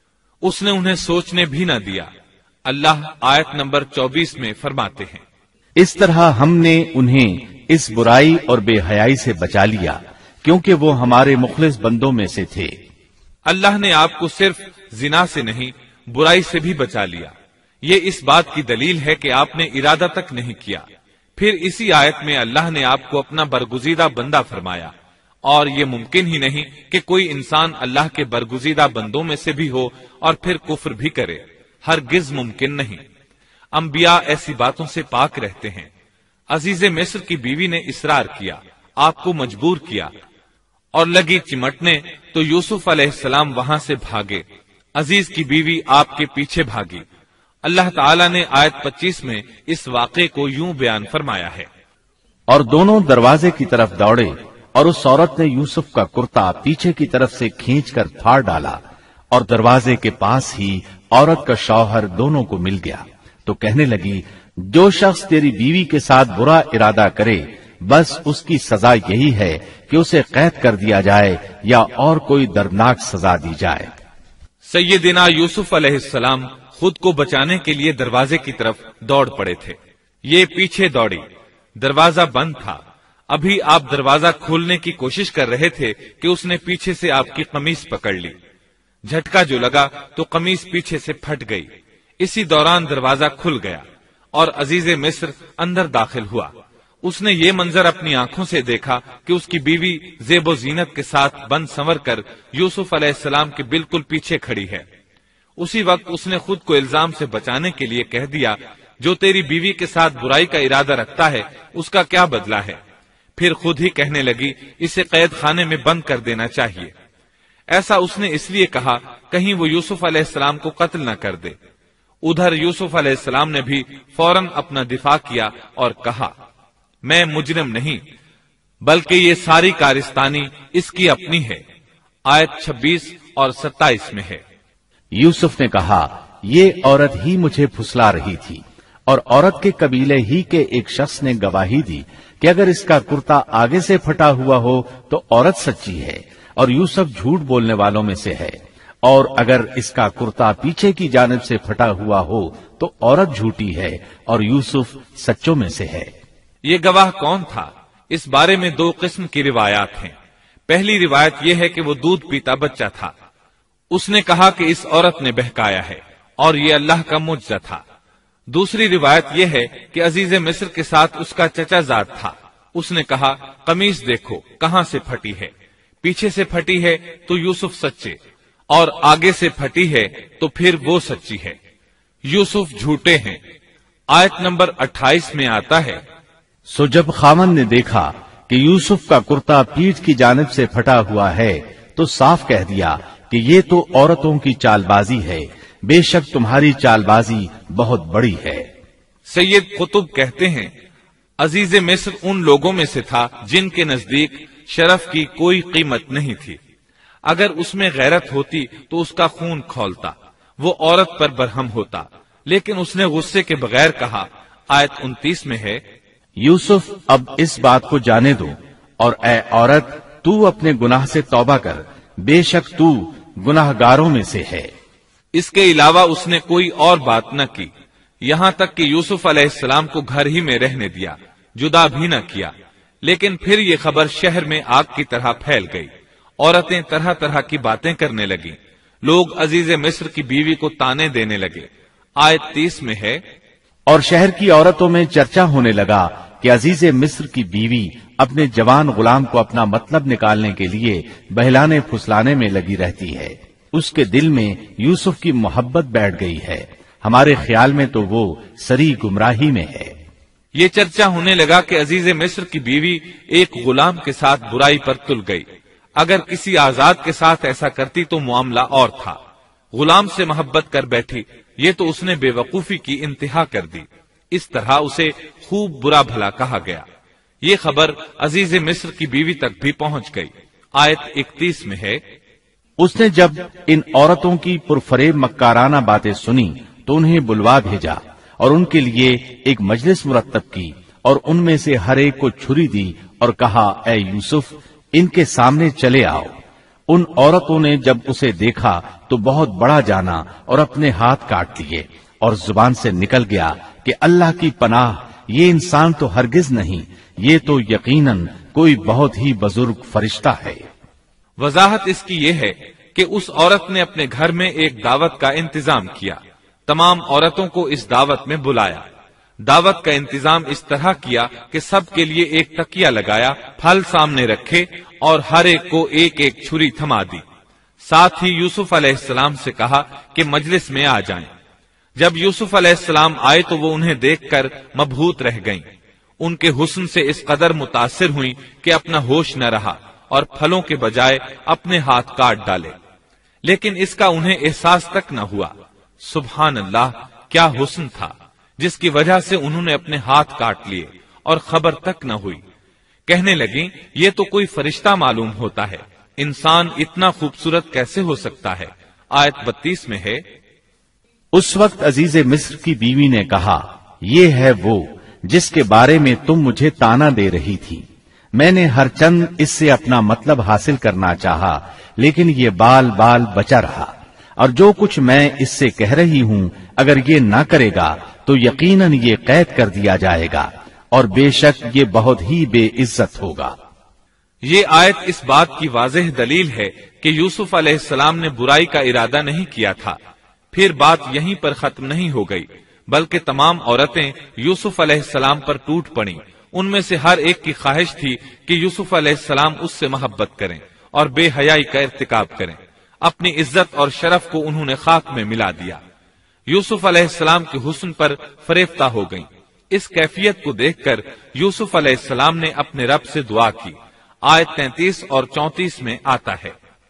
اس نے انہیں سوچنے بھی نہ دیا. اللہ آیت نمبر 24 میں فرماتے ہیں، اس طرح ہم نے انہیں اس برائی اور بے حیائی سے بچا لیا کیونکہ وہ ہمارے مخلص بندوں میں سے تھے. اللہ نے آپ کو صرف زنا سے نہیں برائی سے بھی بچا لیا. یہ اس بات کی دلیل ہے کہ آپ نے ارادہ تک نہیں کیا. پھر اسی آیت میں اللہ نے آپ کو اپنا برگزیدہ بندہ فرمایا اور یہ ممکن ہی نہیں کہ کوئی انسان اللہ کے برگزیدہ بندوں میں سے بھی ہو اور پھر کفر بھی کرے، ہرگز ممکن نہیں۔ انبیاء ایسی باتوں سے پاک رہتے ہیں۔ عزیز مصر کی بیوی نے اصرار کیا، آپ کو مجبور کیا اور لگی چمٹنے تو یوسف علیہ السلام وہاں سے بھاگے۔ عزیز کی بیوی آپ کے پیچھے بھاگی۔ اللہ تعالیٰ نے آیت 25 میں اس واقعے کو یوں بیان فرمایا ہے، اور دونوں دروازے کی طرف دوڑے اور اس عورت نے یوسف کا کرتا پیچھے کی طرف سے کھینچ کر پھاڑ ڈالا، اور دروازے کے پاس ہی عورت کا شوہر دونوں کو مل گیا تو کہنے لگی، جو شخص تیری بیوی کے ساتھ برا ارادہ کرے بس اس کی سزا یہی ہے کہ اسے قید کر دیا جائے یا اور کوئی دردناک سزا دی جائے۔ سیدنا یوسف علیہ السلام خود کو بچانے کے لیے دروازے کی طرف دوڑ پڑے تھے، یہ پیچھے دوڑی، دروازہ بند تھا۔ ابھی آپ دروازہ کھولنے کی کوشش کر رہے تھے کہ اس نے پیچھے سے آپ کی قمیص پکڑ لی، جھٹکا جو لگا تو قمیص پیچھے سے پھٹ گئی۔ اسی دوران دروازہ کھل گیا اور عزیز مصر اندر داخل ہوا۔ اس نے یہ منظر اپنی آنکھوں سے دیکھا کہ اس کی بیوی زیب و زینت کے ساتھ بن سنور کر یوسف علیہ السلام کے بالکل پیچھے کھڑی ہے۔ اسی وقت اس نے خود کو الزام سے بچانے کے لیے کہہ دیا، جو تیری بیوی کے ساتھ برائی کا ارادہ رکھتا ہے اس کا کیا بدلہ ہے؟ پھر خود ہی کہنے لگی، اسے قید خانے میں بند کر دینا چاہیے۔ ایسا اس نے اس لیے کہا کہیں وہ یوسف علیہ السلام کو قتل نہ کر دے۔ ادھر یوسف علیہ السلام نے بھی فوراً اپنا دفاع کیا اور کہا، میں مجرم نہیں بلکہ یہ ساری کارستانی اس کی اپنی ہے۔ آیت 26 اور 27 میں ہے۔ یوسف نے کہا، یہ عورت ہی مجھے پھسلا رہی تھی، اور عورت کے قبیلے ہی کے ایک شخص نے گواہی دی کہ اگر اس کا کرتا آگے سے پھٹا ہوا ہو تو عورت سچی ہے اور یوسف جھوٹ بولنے والوں میں سے ہے، اور اگر اس کا کرتا پیچھے کی جانب سے پھٹا ہوا ہو تو عورت جھوٹی ہے اور یوسف سچوں میں سے ہے۔ یہ گواہ کون تھا؟ اس بارے میں دو قسم کی روایات ہیں۔ پہلی روایت یہ ہے کہ وہ دودھ پیتا بچہ تھا، اس نے کہا کہ اس عورت نے بہکایا ہے اور یہ اللہ کا معجزہ تھا۔ دوسری روایت یہ ہے کہ عزیز مصر کے ساتھ اس کا چچا زاد تھا، اس نے کہا، قمیص دیکھو کہاں سے پھٹی ہے، پیچھے سے پھٹی ہے تو یوسف سچے، اور آگے سے پھٹی ہے تو پھر وہ سچی ہے، یوسف جھوٹے ہیں۔ آیت نمبر 28 میں آتا ہے، سو جب خاوند نے دیکھا کہ یوسف کا کرتا پیٹھ کی جانب سے پھٹا ہوا ہے تو صاف کہہ دیا کہ یہ تو عورتوں کی چال بازی ہے، بے شک تمہاری چال بازی بہت بڑی ہے۔ سید قطب کہتے ہیں، عزیز مصر ان لوگوں میں سے تھا جن کے نزدیک شرف کی کوئی قیمت نہیں تھی، اگر اس میں غیرت ہوتی تو اس کا خون کھولتا، وہ عورت پر برہم ہوتا، لیکن اس نے غصے کے بغیر کہا۔ آیت 29 میں ہے، یوسف اب اس بات کو جانے دو، اور اے عورت تو اپنے گناہ سے توبہ کر، بے شک تو گناہ گاروں میں سے ہے۔ اس کے علاوہ اس نے کوئی اور بات نہ کی، یہاں تک کہ یوسف علیہ السلام کو گھر ہی میں رہنے دیا، جدا بھی نہ کیا۔ لیکن پھر یہ خبر شہر میں آگ کی طرح پھیل گئی، عورتیں طرح طرح کی باتیں کرنے لگیں، لوگ عزیز مصر کی بیوی کو تانے دینے لگے۔ آیت 30 میں ہے، اور شہر کی عورتوں میں چرچا ہونے لگا کہ عزیز مصر کی بیوی اپنے جوان غلام کو اپنا مطلب نکالنے کے لیے بہلانے پھسلانے میں لگی رہتی ہے، اس کے دل میں یوسف کی محبت بیٹھ گئی ہے، ہمارے خیال میں تو وہ سری گمراہی میں ہے۔ یہ چرچا ہونے لگا کہ عزیز مصر کی بیوی ایک غلام کے ساتھ برائی پر تل گئی، اگر کسی آزاد کے ساتھ ایسا کرتی تو معاملہ اور تھا، غلام سے محبت کر بیٹھی، یہ تو اس نے بے وقوفی کی انتہا کر دی، اس طرح اسے خوب برا بھلا کہا گیا۔ یہ خبر عزیز مصر کی بیوی تک بھی پہنچ گئی۔ آیت 31 میں ہے، اس نے جب ان عورتوں کی پرفریب مکارانہ باتیں سنی تو انہیں بلوا بھیجا اور ان کے لیے ایک مجلس مرتب کی، اور ان میں سے ہر ایک کو چھری دی اور کہا، اے یوسف ان کے سامنے چلے آؤ۔ ان عورتوں نے جب اسے دیکھا تو بہت بڑا جانا اور اپنے ہاتھ کاٹ لیے، اور زبان سے نکل گیا کہ اللہ کی پناہ، یہ انسان تو ہرگز نہیں، یہ تو یقیناً کوئی بہت ہی بزرگ فرشتہ ہے۔ وضاحت اس کی یہ ہے کہ اس عورت نے اپنے گھر میں ایک دعوت کا انتظام کیا، تمام عورتوں کو اس دعوت میں بلایا، دعوت کا انتظام اس طرح کیا کہ سب کے لیے ایک تکیہ لگایا، پھل سامنے رکھے اور ہر ایک کو ایک ایک چھری تھما دی۔ ساتھ ہی یوسف علیہ السلام سے کہا کہ مجلس میں آ جائیں۔ جب یوسف علیہ السلام آئے تو وہ انہیں دیکھ کر مبہوت رہ گئیں۔ ان کے حسن سے اس قدر متاثر ہوئیں کہ اپنا ہوش نہ رہا اور پھلوں کے بجائے اپنے ہاتھ کاٹ ڈالے، لیکن اس کا انہیں احساس تک نہ ہوا۔ سبحان اللہ، کیا حسن تھا جس کی وجہ سے انہوں نے اپنے ہاتھ کاٹ لیے اور خبر تک نہ ہوئی۔ کہنے لگیں یہ تو کوئی فرشتہ معلوم ہوتا ہے، انسان اتنا خوبصورت کیسے ہو سکتا ہے۔ آیت 32 میں ہے، اس وقت عزیز مصر کی بیوی نے کہا، یہ ہے وہ جس کے بارے میں تم مجھے تانا دے رہی تھی۔ میں نے ہر چند اس سے اپنا مطلب حاصل کرنا چاہا، لیکن یہ بال بال بچا رہا، اور جو کچھ میں اس سے کہہ رہی ہوں اگر یہ نہ کرے گا تو یقیناً یہ قید کر دیا جائے گا، اور بے شک یہ بہت ہی بے عزت ہوگا۔ یہ آیت اس بات کی واضح دلیل ہے کہ یوسف علیہ السلام نے برائی کا ارادہ نہیں کیا تھا۔ پھر بات یہیں پر ختم نہیں ہو گئی، بلکہ تمام عورتیں یوسف علیہ السلام پر ٹوٹ پڑیں۔ ان میں سے ہر ایک کی خواہش تھی کہ یوسف علیہ السلام اس سے محبت کریں اور بے حیائی کا ارتکاب کریں۔ اپنی عزت اور شرف کو انہوں نے خاک میں ملا دیا۔ یوسف علیہ السلام کے حسن پر فریفتہ ہو گئیں۔ اس کیفیت کو دیکھ کر یوسف علیہ السلام نے اپنے رب سے دعا کی۔ آیت 33 اور 34 میں آتا ہے،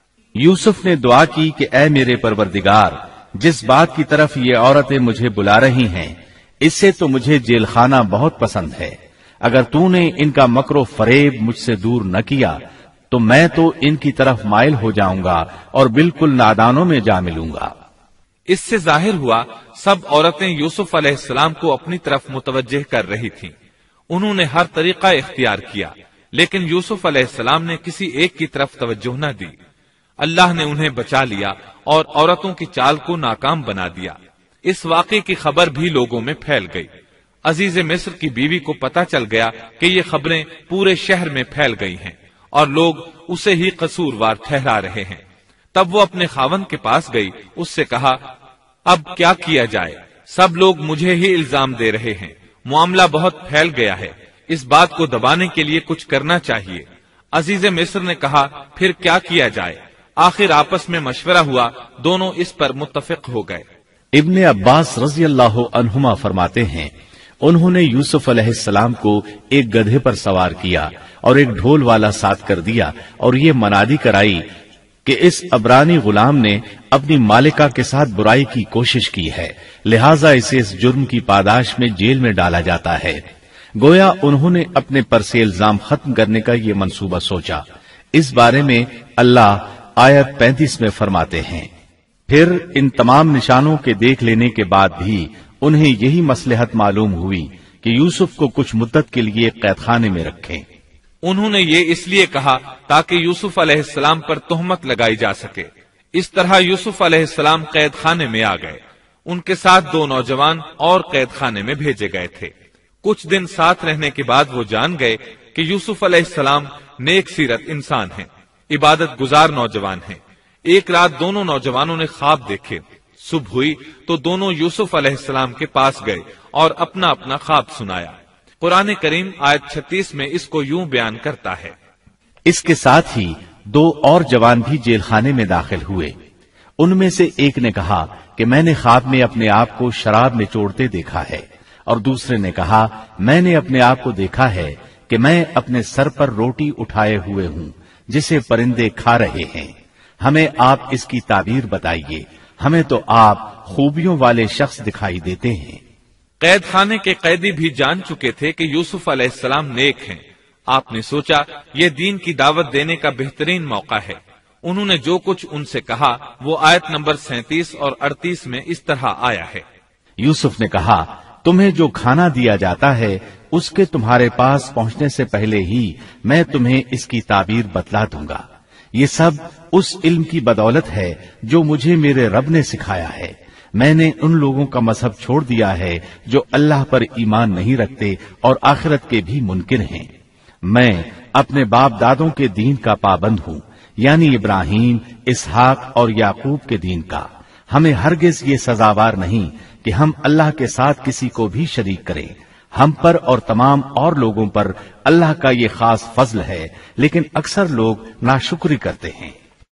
یوسف نے دعا کی کہ اے میرے پروردگار، جس بات کی طرف یہ عورتیں مجھے بلا رہی ہیں اس سے تو مجھے جیل خانہ بہت پسند ہے۔ اگر تو نے ان کا مکر و فریب مجھ سے دور نہ کیا تو میں تو ان کی طرف مائل ہو جاؤں گا اور بالکل نادانوں میں جا ملوں گا۔ اس سے ظاہر ہوا سب عورتیں یوسف علیہ السلام کو اپنی طرف متوجہ کر رہی تھیں۔ انہوں نے ہر طریقہ اختیار کیا، لیکن یوسف علیہ السلام نے کسی ایک کی طرف توجہ نہ دی۔ اللہ نے انہیں بچا لیا اور عورتوں کی چال کو ناکام بنا دیا۔ اس واقعے کی خبر بھی لوگوں میں پھیل گئی۔ عزیز مصر کی بیوی کو پتا چل گیا کہ یہ خبریں پورے شہر میں پھیل گئی ہیں اور لوگ اسے ہی قصوروار ٹھہرا رہے ہیں۔ تب وہ اپنے خاوند کے پاس گئی، اس سے کہا، اب کیا کیا جائے؟ سب لوگ مجھے ہی الزام دے رہے ہیں، معاملہ بہت پھیل گیا ہے، اس بات کو دبانے کے لیے کچھ کرنا چاہیے۔ عزیز مصر نے کہا، پھر کیا کیا جائے؟ آخر آپس میں مشورہ ہوا، دونوں اس پر متفق ہو گئے۔ ابن عباس رضی اللہ عنہما فرماتے ہیں، انہوں نے یوسف علیہ السلام کو ایک گدھے پر سوار کیا اور ایک ڈھول والا ساتھ کر دیا اور یہ منادی کرائی کہ اس عبرانی غلام نے اپنی مالکہ کے ساتھ برائی کی کوشش کی ہے، لہٰذا اسے اس جرم کی پاداش میں جیل میں ڈالا جاتا ہے۔ گویا انہوں نے اپنے پر سے الزام ختم کرنے کا یہ منصوبہ سوچا۔ اس بارے میں اللہ آیت 35 میں فرماتے ہیں، پھر ان تمام نشانوں کے دیکھ لینے کے بعد بھی انہیں یہی مصلحت معلوم ہوئی کہ یوسف کو کچھ مدت کے لیے قید خانے میں رکھیں۔ انہوں نے یہ اس لیے کہا تاکہ یوسف علیہ السلام پر تہمت لگائی جا سکے۔ اس طرح یوسف علیہ السلام قید خانے میں آ گئے۔ ان کے ساتھ 2 نوجوان اور قید خانے میں بھیجے گئے تھے۔ کچھ دن ساتھ رہنے کے بعد وہ جان گئے کہ یوسف علیہ السلام نیک سیرت انسان ہیں، عبادت گزار نوجوان ہیں۔ ایک رات دونوں نوجوانوں نے خواب دیکھے۔ صبح ہوئی تو دونوں یوسف علیہ السلام کے پاس گئے اور اپنا اپنا خواب سنایا۔ قرآن کریم آیت 36 میں اس کو یوں بیان کرتا ہے، اس کے ساتھ ہی 2 اور جوان بھی جیل خانے میں داخل ہوئے۔ ان میں سے ایک نے کہا کہ میں نے خواب میں اپنے آپ کو شراب نچوڑتے دیکھا ہے، اور دوسرے نے کہا میں نے اپنے آپ کو دیکھا ہے کہ میں اپنے سر پر روٹی اٹھائے ہوئے ہوں جسے پرندے کھا رہے ہیں۔ ہمیں آپ اس کی تعبیر بتائیے، ہمیں تو آپ خوبیوں والے شخص دکھائی دیتے ہیں۔ قید خانے کے قیدی بھی جان چکے تھے کہ یوسف علیہ السلام نیک ہیں۔ آپ نے سوچا یہ دین کی دعوت دینے کا بہترین موقع ہے۔ انہوں نے جو کچھ ان سے کہا وہ آیت نمبر 37 اور 38 میں اس طرح آیا ہے، یوسف نے کہا تمہیں جو کھانا دیا جاتا ہے اس کے تمہارے پاس پہنچنے سے پہلے ہی میں تمہیں اس کی تعبیر بتلا دوں گا۔ یہ سب اس علم کی بدولت ہے جو مجھے میرے رب نے سکھایا ہے۔ میں نے ان لوگوں کا مذہب چھوڑ دیا ہے جو اللہ پر ایمان نہیں رکھتے اور آخرت کے بھی منکر ہیں۔ میں اپنے باپ دادوں کے دین کا پابند ہوں، یعنی ابراہیم، اسحاق اور یعقوب کے دین کا۔ ہمیں ہرگز یہ سزاوار نہیں کہ ہم اللہ کے ساتھ کسی کو بھی شریک کریں. ہم پر اور تمام اور لوگوں پر اللہ کا یہ خاص فضل ہے، لیکن اکثر لوگ ناشکری کرتے ہیں.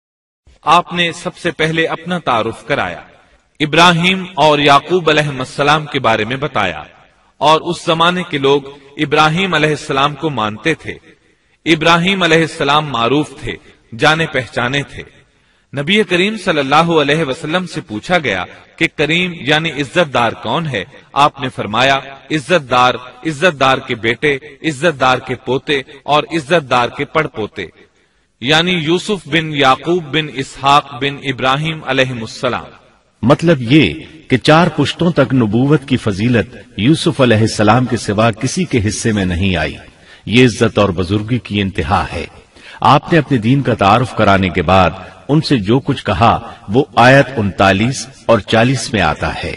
آپ نے سب سے پہلے اپنا تعارف کرایا، ابراہیم اور یعقوب علیہ السلام کے بارے میں بتایا، اور اس زمانے کے لوگ ابراہیم علیہ السلام کو مانتے تھے. ابراہیم علیہ السلام معروف تھے، جانے پہچانے تھے. نبی کریم صلی اللہ علیہ وسلم سے پوچھا گیا کہ کریم یعنی عزت دار کون ہے؟ آپ نے فرمایا عزت دار کے بیٹے، عزت دار کے پوتے اور عزت دار کے پڑ پوتے، یعنی یوسف بن یعقوب بن اسحاق بن ابراہیم علیہ السلام. مطلب یہ کہ 4 پشتوں تک نبوت کی فضیلت یوسف علیہ السلام کے سوا کسی کے حصے میں نہیں آئی. یہ عزت اور بزرگی کی انتہا ہے. آپ نے اپنے دین کا تعارف کرانے کے بعد ان سے جو کچھ کہا وہ آیت 39 اور 40 میں آتا ہے.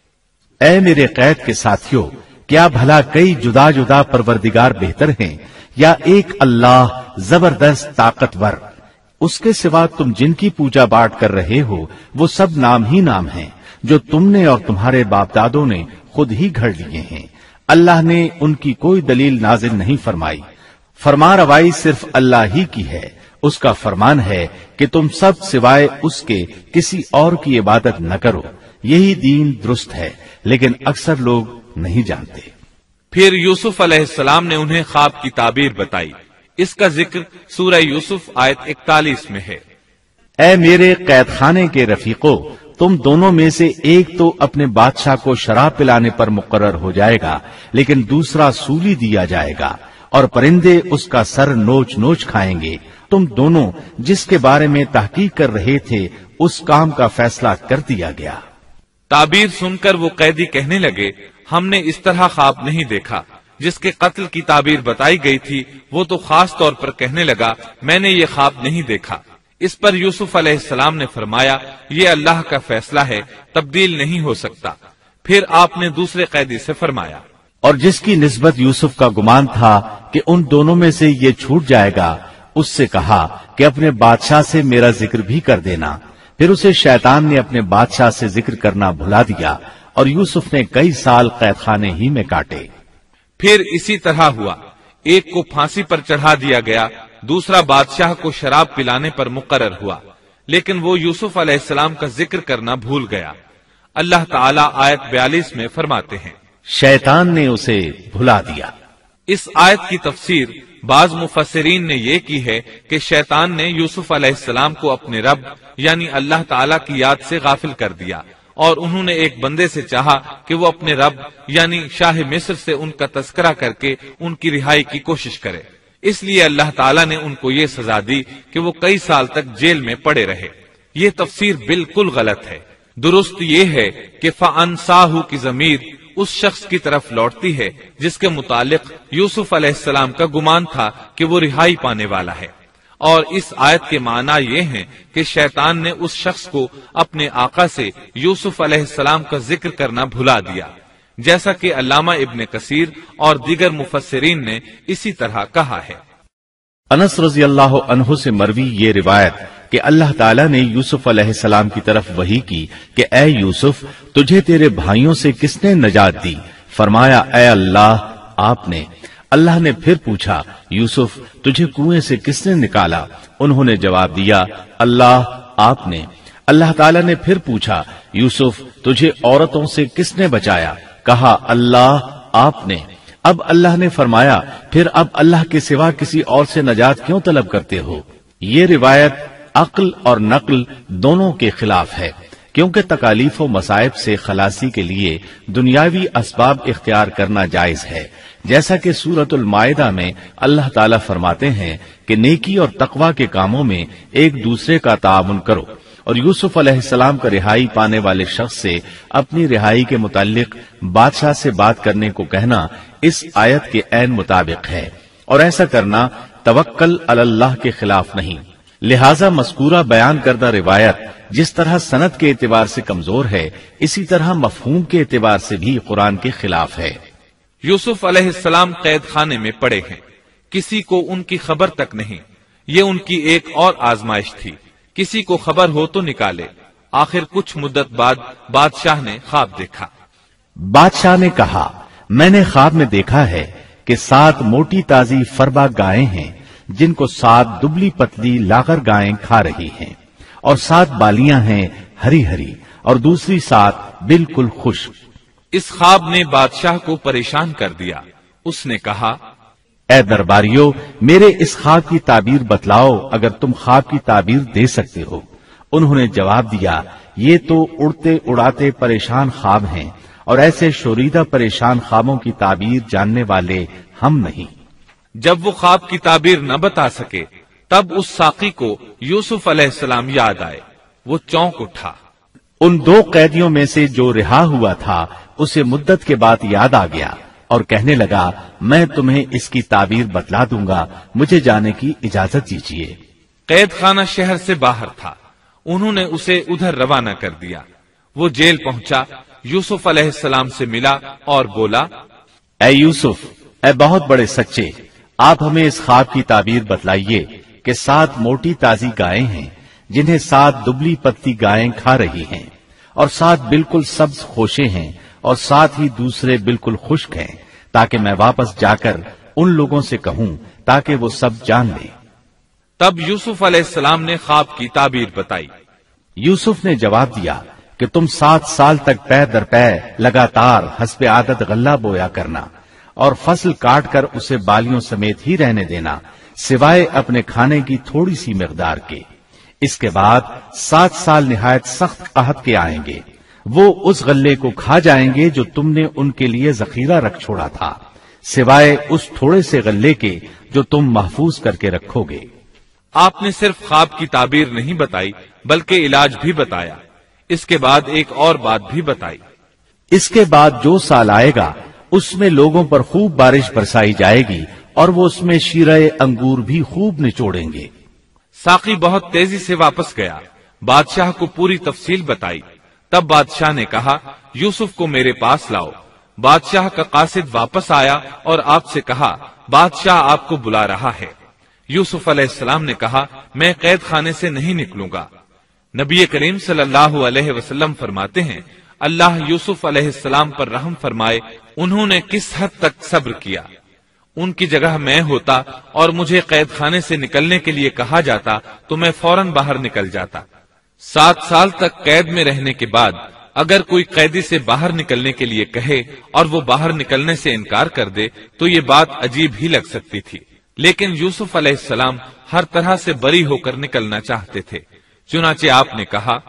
اے میرے قید کے ساتھیوں، کیا بھلا کئی جدا جدا پروردگار بہتر ہیں یا ایک اللہ زبردست طاقتور؟ اس کے سوا تم جن کی پوجا باٹ کر رہے ہو وہ سب نام ہی نام ہیں جو تم نے اور تمہارے باپ دادوں نے خود ہی گھڑ لیے ہیں. اللہ نے ان کی کوئی دلیل نازل نہیں فرمائی. فرما روائی صرف اللہ ہی کی ہے. اس کا فرمان ہے کہ تم سب سوائے اس کے کسی اور کی عبادت نہ کرو. یہی دین درست ہے، لیکن اکثر لوگ نہیں جانتے. پھر یوسف علیہ السلام نے انہیں خواب کی تعبیر بتائی. اس کا ذکر سورہ یوسف آیت 41 میں ہے. اے میرے قید خانے کے رفیقو، تم دونوں میں سے ایک تو اپنے بادشاہ کو شراب پلانے پر مقرر ہو جائے گا، لیکن دوسرا سولی دیا جائے گا اور پرندے اس کا سر نوچ نوچ کھائیں گے. تم دونوں جس کے بارے میں تحقیق کر رہے تھے اس کام کا فیصلہ کر دیا گیا. تعبیر سن کر وہ قیدی کہنے لگے ہم نے اس طرح خواب نہیں دیکھا. جس کے قتل کی تعبیر بتائی گئی تھی وہ تو خاص طور پر کہنے لگا میں نے یہ خواب نہیں دیکھا. اس پر یوسف علیہ السلام نے فرمایا یہ اللہ کا فیصلہ ہے، تبدیل نہیں ہو سکتا. پھر آپ نے دوسرے قیدی سے فرمایا اور جس کی نسبت یوسف کا گمان تھا کہ ان دونوں میں سے یہ چھوٹ جائے گا اس سے کہا کہ اپنے بادشاہ سے میرا ذکر بھی کر دینا. پھر اسے شیطان نے اپنے بادشاہ سے ذکر کرنا بھلا دیا اور یوسف نے کئی سال قید خانے ہی میں کاٹے. پھر اسی طرح ہوا. ایک کو پھانسی پر چڑھا دیا گیا، دوسرا بادشاہ کو شراب پلانے پر مقرر ہوا، لیکن وہ یوسف علیہ السلام کا ذکر کرنا بھول گیا. اللہ تعالیٰ آیت 42 میں فرماتے ہیں شیطان نے اسے بھلا دیا. اس آیت کی تفسیر بعض مفسرین نے یہ کی ہے کہ شیطان نے یوسف علیہ السلام کو اپنے رب یعنی اللہ تعالیٰ کی یاد سے غافل کر دیا، اور انہوں نے ایک بندے سے چاہا کہ وہ اپنے رب یعنی شاہ مصر سے ان کا تذکرہ کر کے ان کی رہائی کی کوشش کرے. اس لیے اللہ تعالیٰ نے ان کو یہ سزا دی کہ وہ کئی سال تک جیل میں پڑے رہے. یہ تفسیر بالکل غلط ہے. درست یہ ہے کہ فَأَنْسَاهُ کی ضمیر اس شخص کی طرف لوٹتی ہے جس کے متعلق یوسف علیہ السلام کا گمان تھا کہ وہ رہائی پانے والا ہے. اور اس آیت کے معنی یہ ہیں کہ شیطان نے اس شخص کو اپنے آقا سے یوسف علیہ السلام کا ذکر کرنا بھلا دیا، جیسا کہ علامہ ابن کثیر اور دیگر مفسرین نے اسی طرح کہا ہے. انس رضی اللہ عنہ سے مروی یہ روایت کہ اللہ تعالیٰ نے یوسف علیہ السلام کی طرف وحی کی کہ اے یوسف تجھے تیرے بھائیوں سے کس نے نجات دی؟ فرمایا اے اللہ آپ نے. اللہ نے پھر پوچھا یوسف تجھے کنویں سے کس نے نکالا؟ انہوں نے جواب دیا اللہ آپ نے. اللہ تعالیٰ نے پھر پوچھا یوسف تجھے عورتوں سے کس نے بچایا؟ کہا اللہ آپ نے. اب اللہ نے فرمایا پھر اب اللہ کے سوا کسی اور سے نجات کیوں طلب کرتے ہو؟ یہ روایت عقل اور نقل دونوں کے خلاف ہے، کیونکہ تکالیف و مصائب سے خلاصی کے لیے دنیاوی اسباب اختیار کرنا جائز ہے، جیسا کہ سورۃ المائدہ میں اللہ تعالیٰ فرماتے ہیں کہ نیکی اور تقوی کے کاموں میں ایک دوسرے کا تعاون کرو. اور یوسف علیہ السلام کا رہائی پانے والے شخص سے اپنی رہائی کے متعلق بادشاہ سے بات کرنے کو کہنا اس آیت کے عین مطابق ہے، اور ایسا کرنا توکل علی اللہ کے خلاف نہیں. لہذا مذکورہ بیان کردہ روایت جس طرح سند کے اعتبار سے کمزور ہے اسی طرح مفہوم کے اعتبار سے بھی قرآن کے خلاف ہے. یوسف علیہ السلام قید خانے میں پڑے ہیں، کسی کو ان کی خبر تک نہیں. یہ ان کی ایک اور آزمائش تھی، کسی کو خبر ہو تو نکالے. آخر کچھ مدت بعد بادشاہ نے خواب دیکھا. बादशाह ने कहा, मैंने ख्वाब में देखा है कि 7 मोटी ताजी फरबा गायें हैं जिनको 7 दुबली पतली लागर गायें खा रही हैं, और 7 बालियां हैं हरी हरी और दूसरी 7 बिल्कुल खुश्क। इस ख्वाब ने बादशाह को परेशान कर दिया। उसने कहा, ए दरबारियों, मेरे इस ख्वाब की ताबीर बतलाओ अगर तुम ख्वाब की ताबीर दे सकते हो। उन्होंने जवाब दिया, ये तो उड़ते उड़ाते परेशान ख्वाब हैं और ऐसे शोरीदा परेशान ख्वाबों की ताबीर जानने वाले हम नहीं। जब वो ख्वाब की ताबीर न बता सके तब उस साकी को यूसुफ अलैहिस्सलाम याद आए। वो चौंक उठा। उन 2 कैदियों में से जो रिहा हुआ था उसे मुद्दत के बाद याद आ गया और कहने लगा, मैं तुम्हें इसकी ताबीर बतला दूंगा, मुझे जाने की इजाजत दीजिए। कैद खाना शहर से बाहर था। उन्होंने उसे उधर रवाना कर दिया। वो जेल पहुंचा, यूसुफ अलैहिस्सलाम से मिला और बोला, ए यूसुफ, ए बहुत बड़े सच्चे, आप हमें इस ख्वाब की ताबीर बतलाइए कि 7 मोटी ताजी गायें हैं जिन्हें 7 दुबली पतली गायें खा रही हैं, और 7 बिल्कुल सब्ज खोशे हैं और 7 ही दूसरे बिल्कुल खुश्क हैं, ताकि मैं वापस जाकर उन लोगों से कहूं ताकि वो सब जान लें। तब यूसुफ अलैहिस्सलाम ने ख्वाब की ताबीर बताई। यूसुफ ने जवाब दिया कि तुम 7 साल तक पै दर पै लगातार हस्बे आदत गल्ला बोया करना और फसल काट कर उसे बालियों समेत ही रहने देना, सिवाय अपने खाने की थोड़ी सी मिकदार के। इसके बाद 7 साल निहायत सख्त कहत के आएंगे। वो उस गल्ले को खा जाएंगे जो तुमने उनके लिए जखीरा रख छोड़ा था, सिवाय उस थोड़े से गल्ले के जो तुम महफूज करके रखोगे। आपने सिर्फ ख्वाब की ताबीर नहीं बताई बल्कि इलाज भी बताया। इसके बाद एक और बात भी बताई। इसके बाद जो साल आएगा उसमें लोगों पर खूब बारिश बरसाई जाएगी और वो उसमें शीरे अंगूर भी खूब निचोड़ेंगे। साकी बहुत तेजी से वापस गया, बादशाह को पूरी तफसील बताई। तब बादशाह ने कहा, यूसुफ को मेरे पास लाओ। बादशाह का कासिद वापस आया और आपसे कहा, बादशाह आपको बुला रहा है। यूसुफ अलैहिस्सलाम ने कहा, मैं कैद खाने से नहीं निकलूंगा। नबी करीम सल्लल्लाहु अलैहि वसल्लम फरमाते हैं, अल्लाह यूसुफ अलैहिस्सलाम पर रहम फरमाए, उन्होंने किस हद तक सब्र किया। उनकी जगह मैं होता और मुझे कैद खाने से निकलने के लिए कहा जाता तो मैं फौरन बाहर निकल जाता। 7 साल तक कैद में रहने के बाद अगर कोई कैदी से बाहर निकलने के लिए कहे और वो बाहर निकलने से इनकार कर दे तो ये बात अजीब ही लग सकती थी, लेकिन यूसुफ अलैहिस्सलाम हर तरह से बरी होकर निकलना चाहते थे। चुनाचे आपने कहा,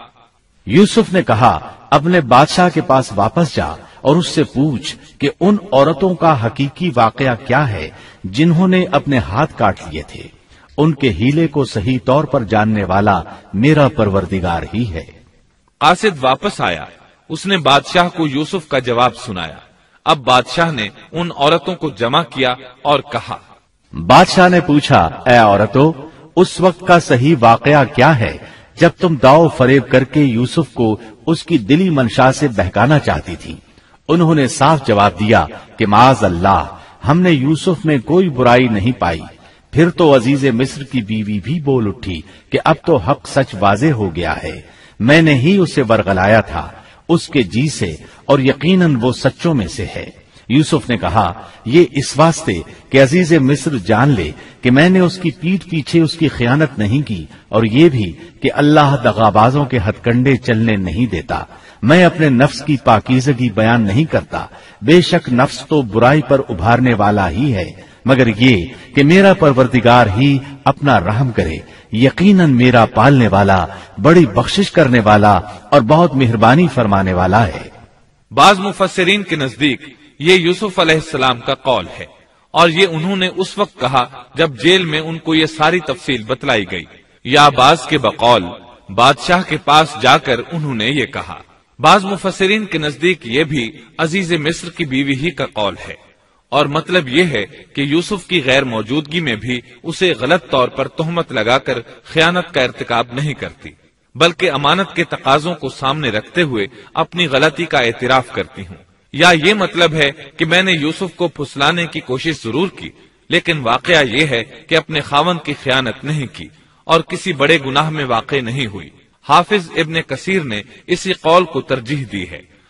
यूसुफ ने कहा, अपने बादशाह के पास वापस जा और उससे पूछ कि उन औरतों का हकीकी वाकया क्या है जिन्होंने अपने हाथ काट लिए थे। उनके हीले को सही तौर पर जानने वाला मेरा परवरदिगार ही है। कासिद वापस आया, उसने बादशाह को यूसुफ का जवाब सुनाया। अब बादशाह ने उन औरतों को जमा किया और कहा, बादशाह ने पूछा, ए औरतों, उस वक्त का सही वाकया क्या है जब तुम दाव फरेब करके यूसुफ को उसकी दिली मंशा से बहकाना चाहती थी। उन्होंने साफ जवाब दिया कि माज अल्लाह, हमने यूसुफ में कोई बुराई नहीं पाई। फिर तो अजीज मिस्र की बीवी भी बोल उठी कि अब तो हक सच वाजे हो गया है, मैंने ही उसे वरगलाया था उसके जी से और यकीनन वो सच्चों में से है। यूसुफ ने कहा, ये इस वास्ते कि अजीज मिस्र जान ले कि मैंने उसकी पीठ पीछे उसकी खयानत नहीं की, और ये भी कि अल्लाह दगाबाजों के हथकंडे चलने नहीं देता। मैं अपने नफ्स की पाकीज़गी बयान नहीं करता, बेशक नफ्स तो बुराई पर उभारने वाला ही है, मगर ये कि मेरा परवरदिगार ही अपना रहम करे। यकीनन मेरा पालने वाला, बड़ी बख्शिश करने वाला और बहुत मेहरबानी फरमाने वाला है। बाज मुफस्सिरीन के नजदीक ये यूसुफ अलैहिस्सलाम का कौल है, और ये उन्होंने उस वक्त कहा जब जेल में उनको ये सारी तफसील बतलाई गई, या बाज के बकौल बादशाह के पास जाकर उन्होंने ये कहा। बाज मुफस्सिरीन के नजदीक ये भी अजीज मिस्र की बीवी ही का कौल है, और मतलब ये है कि यूसुफ की गैर मौजूदगी में भी उसे गलत तौर पर तोहमत लगाकर खयानत का इर्तिकाब नहीं करती, बल्कि अमानत के तकाजों को सामने रखते हुए अपनी गलती का एतराफ करती हूँ। या ये मतलब है कि मैंने यूसुफ को फुसलाने की कोशिश जरूर की, लेकिन वाकया ये है कि अपने खावंद की खयानत नहीं की और किसी बड़े गुनाह में वाक़ नहीं हुई। हाफिज इब्ने कसीर ने इसी कौल को तरजीह दी है,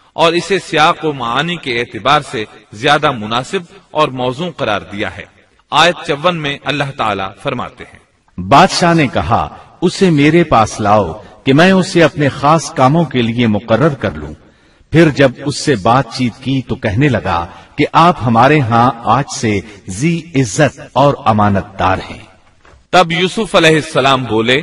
اور اسے سیاق و معانی کے اعتبار سے زیادہ مناسب اور موزوں قرار دیا ہے۔ آیت 54 میں اللہ تعالیٰ فرماتے ہیں، بادشاہ نے کہا اسے میرے پاس لاؤ کہ میں اسے اپنے خاص کاموں کے لیے مقرر کر لوں۔ پھر جب اس سے بات چیت کی تو کہنے لگا کہ آپ ہمارے ہاں آج سے ذی عزت اور امانت دار ہیں۔ تب یوسف علیہ السلام بولے،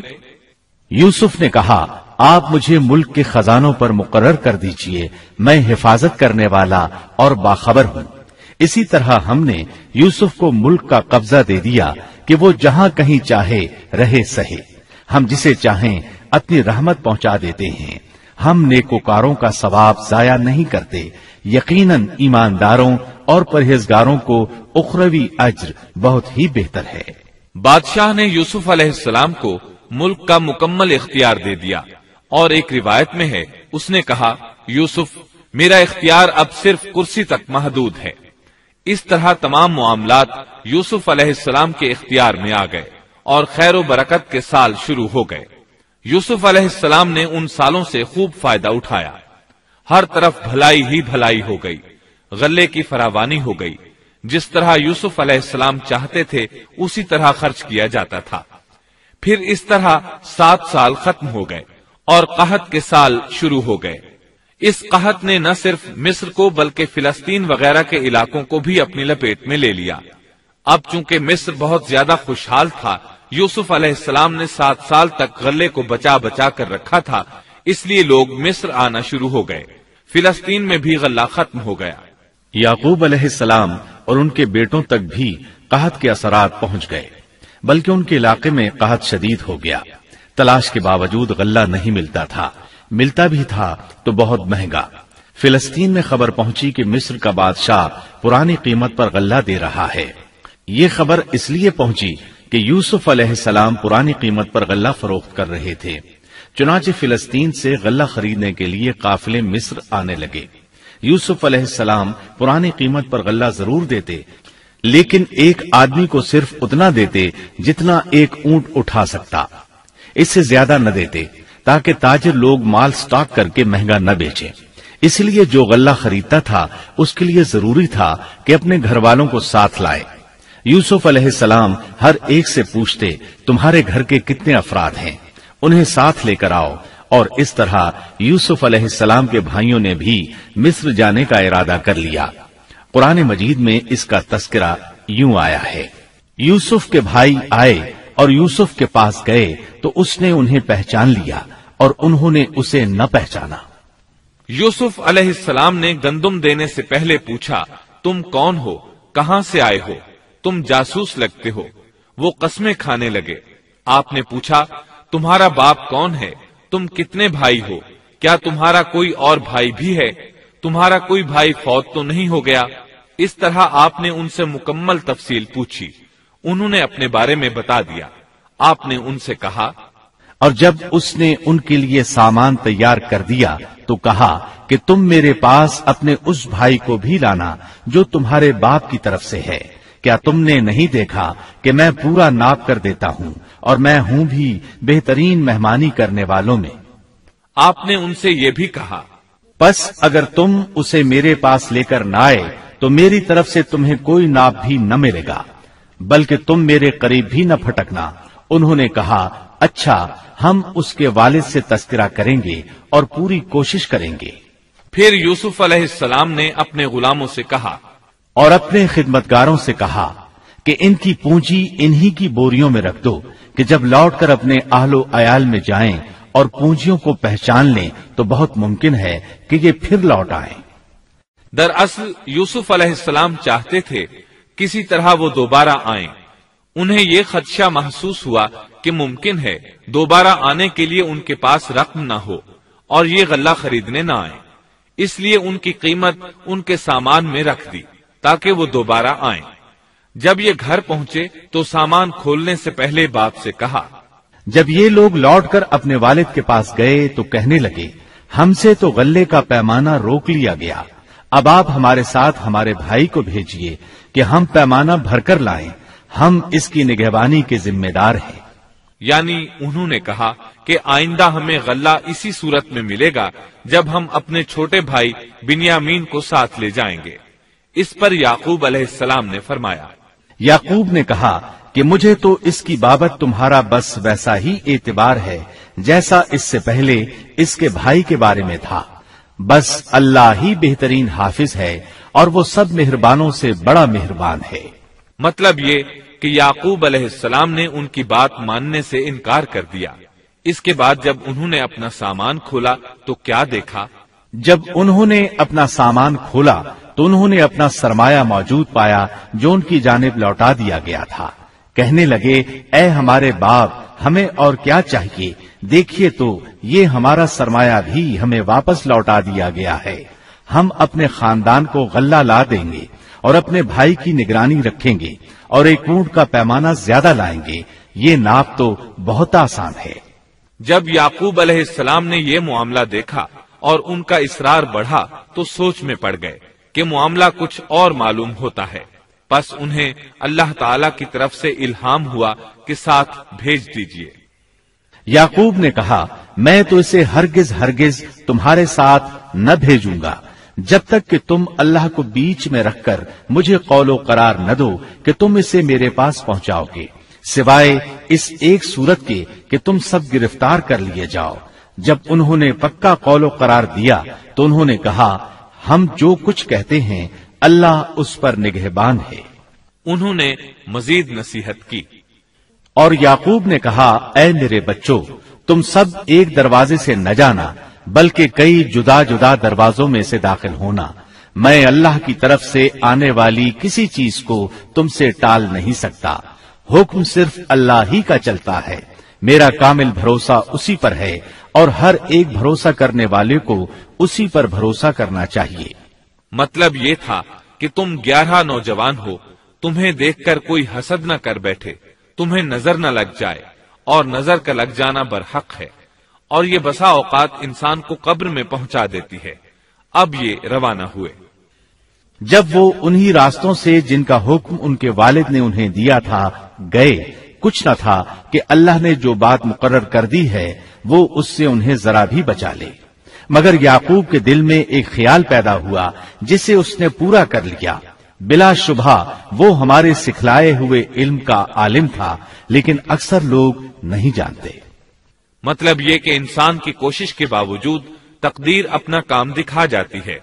یوسف نے کہا آپ مجھے ملک کے خزانوں پر مقرر کر دیجئے، میں حفاظت کرنے والا اور باخبر ہوں۔ اسی طرح ہم نے یوسف کو ملک کا قبضہ دے دیا کہ وہ جہاں کہیں چاہے رہے سہے، ہم جسے چاہیں اپنی رحمت پہنچا دیتے ہیں، ہم نیکوکاروں کا ثواب ضائع نہیں کرتے، یقیناً ایمانداروں اور پرہیزگاروں کو اخروی اجر بہت ہی بہتر ہے۔ بادشاہ نے یوسف علیہ السلام کو ملک کا مکمل اختیار دے دیا، اور ایک روایت میں ہے اس نے کہا، یوسف میرا اختیار اب صرف کرسی تک محدود ہے۔ اس طرح تمام معاملات یوسف علیہ السلام کے اختیار میں آ گئے اور خیر و برکت کے سال شروع ہو گئے۔ یوسف علیہ السلام نے ان سالوں سے خوب فائدہ اٹھایا، ہر طرف بھلائی ہی بھلائی ہو گئی، غلے کی فراوانی ہو گئی، جس طرح یوسف علیہ السلام چاہتے تھے اسی طرح خرچ کیا جاتا تھا۔ پھر اس طرح 7 سال ختم ہو گئے اور قحط کے سال شروع ہو گئے۔ اس قحط نے نہ صرف مصر کو بلکہ فلسطین وغیرہ کے علاقوں کو بھی اپنی لپیٹ میں لے لیا۔ اب چونکہ مصر بہت زیادہ خوشحال تھا، یوسف علیہ السلام نے 7 سال تک غلے کو بچا بچا کر رکھا تھا، اس لیے لوگ مصر آنا شروع ہو گئے۔ فلسطین میں بھی غلہ ختم ہو گیا۔ یعقوب علیہ السلام اور ان کے بیٹوں تک بھی قحط کے اثرات پہنچ گئے، بلکہ ان کے علاقے میں قحط شدید ہو گیا۔ تلاش کے باوجود غلہ نہیں ملتا تھا، ملتا بھی تھا تو بہت مہنگا۔ فلسطین میں خبر پہنچی کہ مصر کا بادشاہ پرانی قیمت پر غلہ دے رہا ہے۔ یہ خبر اس لیے پہنچی کہ یوسف علیہ السلام پرانی قیمت پر غلہ فروخت کر رہے تھے، چنانچہ فلسطین سے غلہ خریدنے کے لیے قافلے مصر آنے لگے۔ یوسف علیہ السلام پرانی قیمت پر غلہ ضرور دیتے، لیکن ایک آدمی کو صرف اتنا دیتے جتنا ایک اونٹ اٹھا سکتا، اس سے زیادہ نہ دیتے، تاکہ تاجر لوگ مال سٹاک کر کے مہنگا نہ بیچیں۔ اس لیے جو غلہ خریدتا تھا اس کے لیے ضروری تھا کہ اپنے گھر والوں کو ساتھ لائے۔ یوسف علیہ السلام ہر ایک سے پوچھتے، تمہارے گھر کے کتنے افراد ہیں، انہیں ساتھ لے کر آؤ، اور اس طرح یوسف علیہ السلام کے بھائیوں نے بھی مصر جانے کا ارادہ کر لیا۔ قرآن مجید میں اس کا تذکرہ یوں آیا ہے، یوسف کے بھائی آئے اور یوسف کے پاس گئے تو اس نے انہیں پہچان لیا اور انہوں نے اسے نہ پہچانا۔ یوسف علیہ السلام نے گندم دینے سے پہلے پوچھا، تم کون ہو، کہاں سے آئے ہو، تم جاسوس لگتے ہو۔ وہ قسمیں کھانے لگے۔ آپ نے پوچھا، تمہارا باپ کون ہے، تم کتنے بھائی ہو، کیا تمہارا کوئی اور بھائی بھی ہے، تمہارا کوئی بھائی فوت تو نہیں ہو گیا؟ اس طرح آپ نے ان سے مکمل تفصیل پوچھی، انہوں نے اپنے بارے میں بتا دیا۔ آپ نے ان سے کہا، اور جب اس نے ان کے لیے سامان تیار کر دیا تو کہا کہ تم میرے پاس اپنے اس بھائی کو بھی لانا جو تمہارے باپ کی طرف سے ہے۔ کیا تم نے نہیں دیکھا کہ میں پورا ناپ کر دیتا ہوں اور میں ہوں بھی بہترین مہمانی کرنے والوں میں؟ آپ نے ان سے یہ بھی کہا، پس اگر تم اسے میرے پاس لے کر نہ آئے تو میری طرف سے تمہیں کوئی ناپ بھی نہ ملے گا، بلکہ تم میرے قریب بھی نہ پھٹکنا۔ انہوں نے کہا، اچھا، ہم اس کے والد سے تذکرہ کریں گے اور پوری کوشش کریں گے۔ پھر یوسف علیہ السلام نے اپنے غلاموں سے کہا اور اپنے خدمتگاروں سے کہا کہ ان کی پونجی انہی کی بوریوں میں رکھ دو کہ جب لوٹ کر اپنے اہل و عیال میں جائیں اور پونجیوں کو پہچان لیں تو بہت ممکن ہے کہ یہ پھر لوٹ آئیں۔ دراصل یوسف علیہ السلام چاہتے تھے کسی طرح وہ دوبارہ آئیں۔ انہیں یہ خدشہ محسوس ہوا کہ ممکن ہے دوبارہ آنے کے لیے ان کے پاس رقم نہ ہو اور یہ غلہ خریدنے نہ آئیں، اس لیے ان کی قیمت ان کے سامان میں رکھ دی تاکہ وہ دوبارہ آئیں۔ جب یہ گھر پہنچے تو سامان کھولنے سے پہلے باپ سے کہا، جب یہ لوگ لوٹ کر اپنے والد کے پاس گئے تو کہنے لگے، ہم سے تو غلے کا پیمانہ روک لیا گیا، اب آپ ہمارے ساتھ ہمارے بھائی کو بھیجیے کہ ہم پیمانہ بھر کر لائیں، ہم اس کی نگہبانی کے ذمہ دار ہیں۔ یعنی انہوں نے کہا کہ آئندہ ہمیں غلہ اسی صورت میں ملے گا جب ہم اپنے چھوٹے بھائی بنیامین کو ساتھ لے جائیں گے۔ اس پر یعقوب علیہ السلام نے فرمایا، یعقوب نے کہا کہ مجھے تو اس کی بابت تمہارا بس ویسا ہی اعتبار ہے جیسا اس سے پہلے اس کے بھائی کے بارے میں تھا، بس اللہ ہی بہترین حافظ ہے اور وہ سب مہربانوں سے بڑا مہربان ہے۔ مطلب یہ کہ یعقوب علیہ السلام نے ان کی بات ماننے سے انکار کر دیا۔ اس کے بعد جب انہوں نے اپنا سامان کھولا تو کیا دیکھا؟ جب انہوں نے اپنا سامان کھولا تو انہوں نے اپنا سرمایہ موجود پایا جو ان کی جانب لوٹا دیا گیا تھا۔ کہنے لگے، اے ہمارے باپ، ہمیں اور کیا چاہیے؟ دیکھیے تو یہ ہمارا سرمایہ بھی ہمیں واپس لوٹا دیا گیا ہے۔ ہم اپنے خاندان کو غلہ لا دیں گے اور اپنے بھائی کی نگرانی رکھیں گے اور ایک اونٹ کا پیمانہ زیادہ لائیں گے، یہ ناپ تو بہت آسان ہے۔ جب یعقوب علیہ السلام نے یہ معاملہ دیکھا اور ان کا اصرار بڑھا تو سوچ میں پڑ گئے کہ معاملہ کچھ اور معلوم ہوتا ہے، پس انہیں اللہ تعالی کی طرف سے الہام ہوا کہ ساتھ بھیج دیجیے۔ یعقوب نے کہا، میں تو اسے ہرگز ہرگز تمہارے ساتھ نہ بھیجوں گا جب تک کہ تم اللہ کو بیچ میں رکھ کر مجھے قول و قرار نہ دو کہ تم اسے میرے پاس پہنچاؤ گے، سوائے اس ایک صورت کے کہ تم سب گرفتار کر لیے جاؤ۔ جب انہوں نے پکا قول و قرار دیا تو انہوں نے کہا، ہم جو کچھ کہتے ہیں اللہ اس پر نگہبان ہے۔ انہوں نے مزید نصیحت کی اور یعقوب نے کہا، اے میرے بچوں، تم سب ایک دروازے سے نہ جانا بلکہ کئی جدا جدا دروازوں میں سے داخل ہونا۔ میں اللہ کی طرف سے آنے والی کسی چیز کو تم سے ٹال نہیں سکتا، حکم صرف اللہ ہی کا چلتا ہے۔ میرا کامل بھروسہ اسی پر ہے اور ہر ایک بھروسہ کرنے والے کو اسی پر بھروسہ کرنا چاہیے۔ مطلب یہ تھا کہ تم 11 نوجوان ہو، تمہیں دیکھ کر کوئی حسد نہ کر بیٹھے، تمہیں نظر نہ لگ جائے، اور نظر کا لگ جانا برحق ہے، اور یہ بسا اوقات انسان کو قبر میں پہنچا دیتی ہے۔ اب یہ روانہ ہوئے۔ جب وہ انہی راستوں سے جن کا حکم ان کے والد نے انہیں دیا تھا گئے، کچھ نہ تھا کہ اللہ نے جو بات مقرر کر دی ہے وہ اس سے انہیں ذرا بھی بچا لے، مگر یعقوب کے دل میں ایک خیال پیدا ہوا جسے اس نے پورا کر لیا۔ بلا شبہ وہ ہمارے سکھلائے ہوئے علم کا عالم تھا، لیکن اکثر لوگ نہیں جانتے۔ مطلب یہ کہ انسان کی کوشش کے باوجود تقدیر اپنا کام دکھا جاتی ہے۔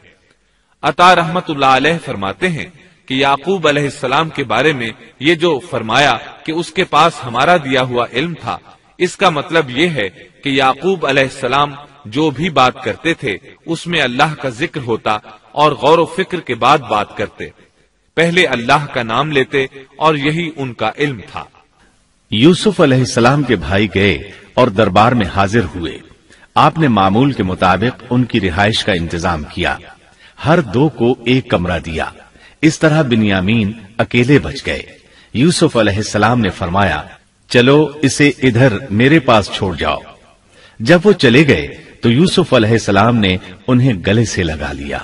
عطا رحمت اللہ علیہ فرماتے ہیں کہ یعقوب علیہ السلام کے بارے میں یہ جو فرمایا کہ اس کے پاس ہمارا دیا ہوا علم تھا، اس کا مطلب یہ ہے کہ یعقوب علیہ السلام جو بھی بات کرتے تھے اس میں اللہ کا ذکر ہوتا اور غور و فکر کے بعد بات کرتے، پہلے اللہ کا نام لیتے، اور یہی ان کا علم تھا۔ یوسف علیہ السلام کے بھائی گئے اور دربار میں حاضر ہوئے۔ آپ نے معمول کے مطابق ان کی رہائش کا انتظام کیا، ہر دو کو ایک کمرہ دیا۔ اس طرح بنیامین اکیلے بچ گئے۔ یوسف علیہ السلام نے فرمایا، چلو اسے ادھر میرے پاس چھوڑ جاؤ۔ جب وہ چلے گئے تو یوسف علیہ السلام نے انہیں گلے سے لگا لیا۔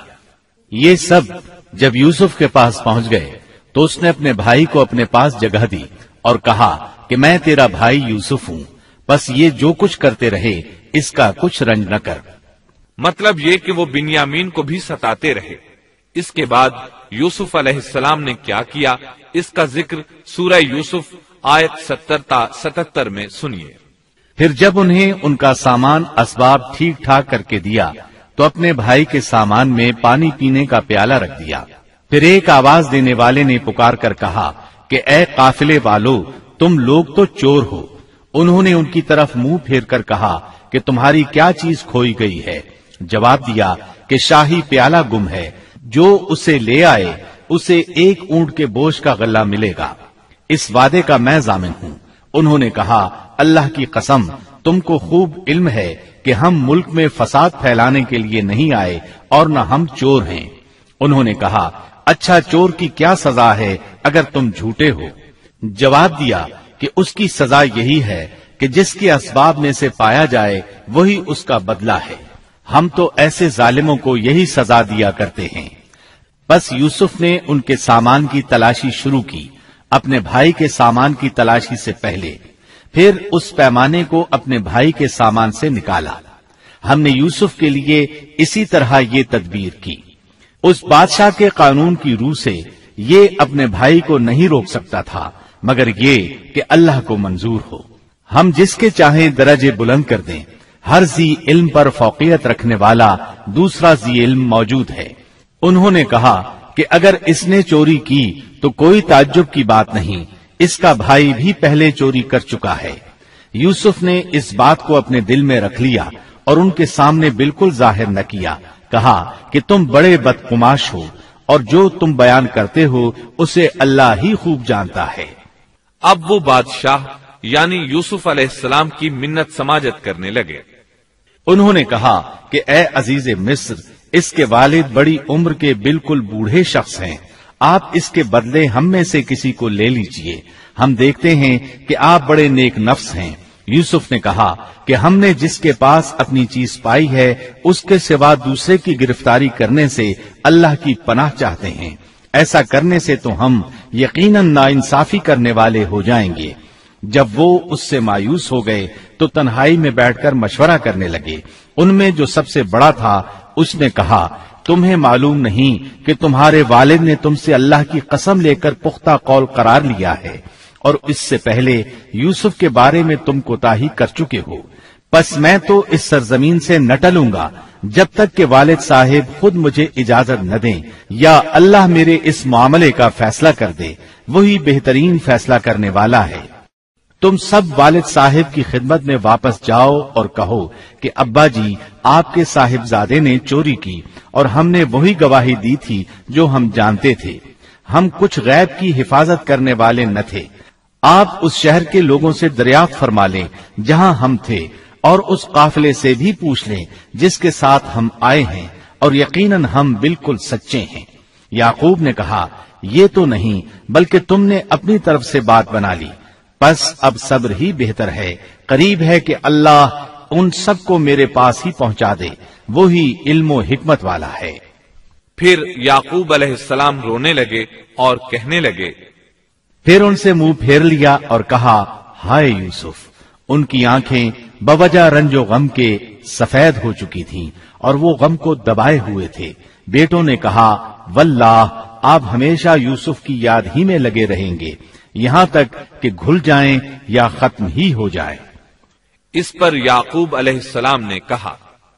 یہ سب جب یوسف کے پاس پہنچ گئے تو اس نے اپنے بھائی کو اپنے پاس جگہ دی اور کہا کہ میں تیرا بھائی یوسف ہوں، بس یہ جو کچھ کرتے رہے اس کا کچھ رنج نہ کر۔ مطلب یہ کہ وہ بنیامین کو بھی ستاتے رہے۔ اس کے بعد یوسف علیہ السلام نے کیا کیا، اس کا ذکر سورہ یوسف آیت 70 تا 77 میں سنیے۔ پھر جب انہیں ان کا سامان اسباب ٹھیک ٹھاک کر کے دیا تو اپنے بھائی کے سامان میں پانی پینے کا پیالہ رکھ دیا۔ پھر ایک آواز دینے والے نے پکار کر کہا کہ اے قافلے والو، تم لوگ تو چور ہو۔ انہوں نے ان کی طرف منہ پھیر کر کہا کہ تمہاری کیا چیز کھوئی گئی ہے؟ جواب دیا کہ شاہی پیالہ گم ہے، جو اسے لے آئے اسے ایک اونٹ کے بوجھ کا غلہ ملے گا، اس وعدے کا میں ضامن ہوں۔ انہوں نے کہا، اللہ کی قسم، تم کو خوب علم ہے کہ ہم ملک میں فساد پھیلانے کے لیے نہیں آئے اور نہ ہم چور ہیں۔ انہوں نے کہا، اچھا چور کی کیا سزا ہے اگر تم جھوٹے ہو؟ جواب دیا کہ اس کی سزا یہی ہے کہ جس کے اسباب میں سے پایا جائے وہی اس کا بدلہ ہے۔ ہم تو ایسے ظالموں کو یہی سزا دیا کرتے ہیں۔ بس یوسف نے ان کے سامان کی تلاشی شروع کی، اپنے بھائی کے سامان کی تلاشی سے پہلے۔ پھر اس پیمانے کو اپنے بھائی کے سامان سے نکالا. ہم نے یوسف کے لیے اسی طرح یہ تدبیر کی. اس بادشاہ کے قانون کی روح سے یہ اپنے بھائی کو نہیں روک سکتا تھا مگر یہ کہ اللہ کو منظور ہو. ہم جس کے چاہیں درجے بلند کر دیں. ہر ذی علم پر فوقیت رکھنے والا دوسرا ذی علم موجود ہے. انہوں نے کہا کہ اگر اس نے چوری کی تو کوئی تعجب کی بات نہیں، اس کا بھائی بھی پہلے چوری کر چکا ہے. یوسف نے اس بات کو اپنے دل میں رکھ لیا اور ان کے سامنے بالکل ظاہر نہ کیا. کہا کہ تم بڑے بدقماش ہو اور جو تم بیان کرتے ہو اسے اللہ ہی خوب جانتا ہے. اب وہ بادشاہ یعنی یوسف علیہ السلام کی منت سماجت کرنے لگے. انہوں نے کہا کہ اے عزیز مصر، اس کے والد بڑی عمر کے بالکل بوڑھے شخص ہیں. آپ اس کے بدلے ہم میں سے کسی کو لے لیجئے. ہم دیکھتے ہیں کہ آپ بڑے نیک نفس ہیں. یوسف نے کہا کہ ہم نے جس کے پاس اپنی چیز پائی ہے اس کے سوا دوسرے کی گرفتاری کرنے سے اللہ کی پناہ چاہتے ہیں. ایسا کرنے سے تو ہم یقیناً ناانصافی کرنے والے ہو جائیں گے. جب وہ اس سے مایوس ہو گئے تو تنہائی میں بیٹھ کر مشورہ کرنے لگے. ان میں جو سب سے بڑا تھا اس نے کہا تمہیں معلوم نہیں کہ تمہارے والد نے تم سے اللہ کی قسم لے کر پختہ قول قرار لیا ہے اور اس سے پہلے یوسف کے بارے میں تم کوتاہی کر چکے ہو. پس میں تو اس سرزمین سے نہ ٹلوں گا جب تک کہ والد صاحب خود مجھے اجازت نہ دیں یا اللہ میرے اس معاملے کا فیصلہ کر دے. وہی بہترین فیصلہ کرنے والا ہے. تم سب والد صاحب کی خدمت میں واپس جاؤ اور کہو کہ ابا جی آپ کے صاحبزادے نے چوری کی اور ہم نے وہی گواہی دی تھی جو ہم جانتے تھے. ہم کچھ غیب کی حفاظت کرنے والے نہ تھے. آپ اس شہر کے لوگوں سے دریافت فرما لیں جہاں ہم تھے اور اس قافلے سے بھی پوچھ لیں جس کے ساتھ ہم آئے ہیں اور یقیناً ہم بالکل سچے ہیں. یعقوب نے کہا یہ تو نہیں بلکہ تم نے اپنی طرف سے بات بنا لی. بس اب صبر ہی بہتر ہے. قریب ہے کہ اللہ ان سب کو میرے پاس ہی پہنچا دے. وہی علم و حکمت والا ہے. پھر یعقوب علیہ السلام رونے لگے اور کہنے لگے. پھر ان سے منہ پھیر لیا اور کہا ہائے یوسف. ان کی آنکھیں بوجہ رنج و غم کے سفید ہو چکی تھیں اور وہ غم کو دبائے ہوئے تھے. بیٹوں نے کہا واللہ آپ ہمیشہ یوسف کی یاد ہی میں لگے رہیں گے یہاں تک کہ گھل جائیں یا ختم ہی ہو جائے. اس پر یعقوب علیہ السلام نے کہا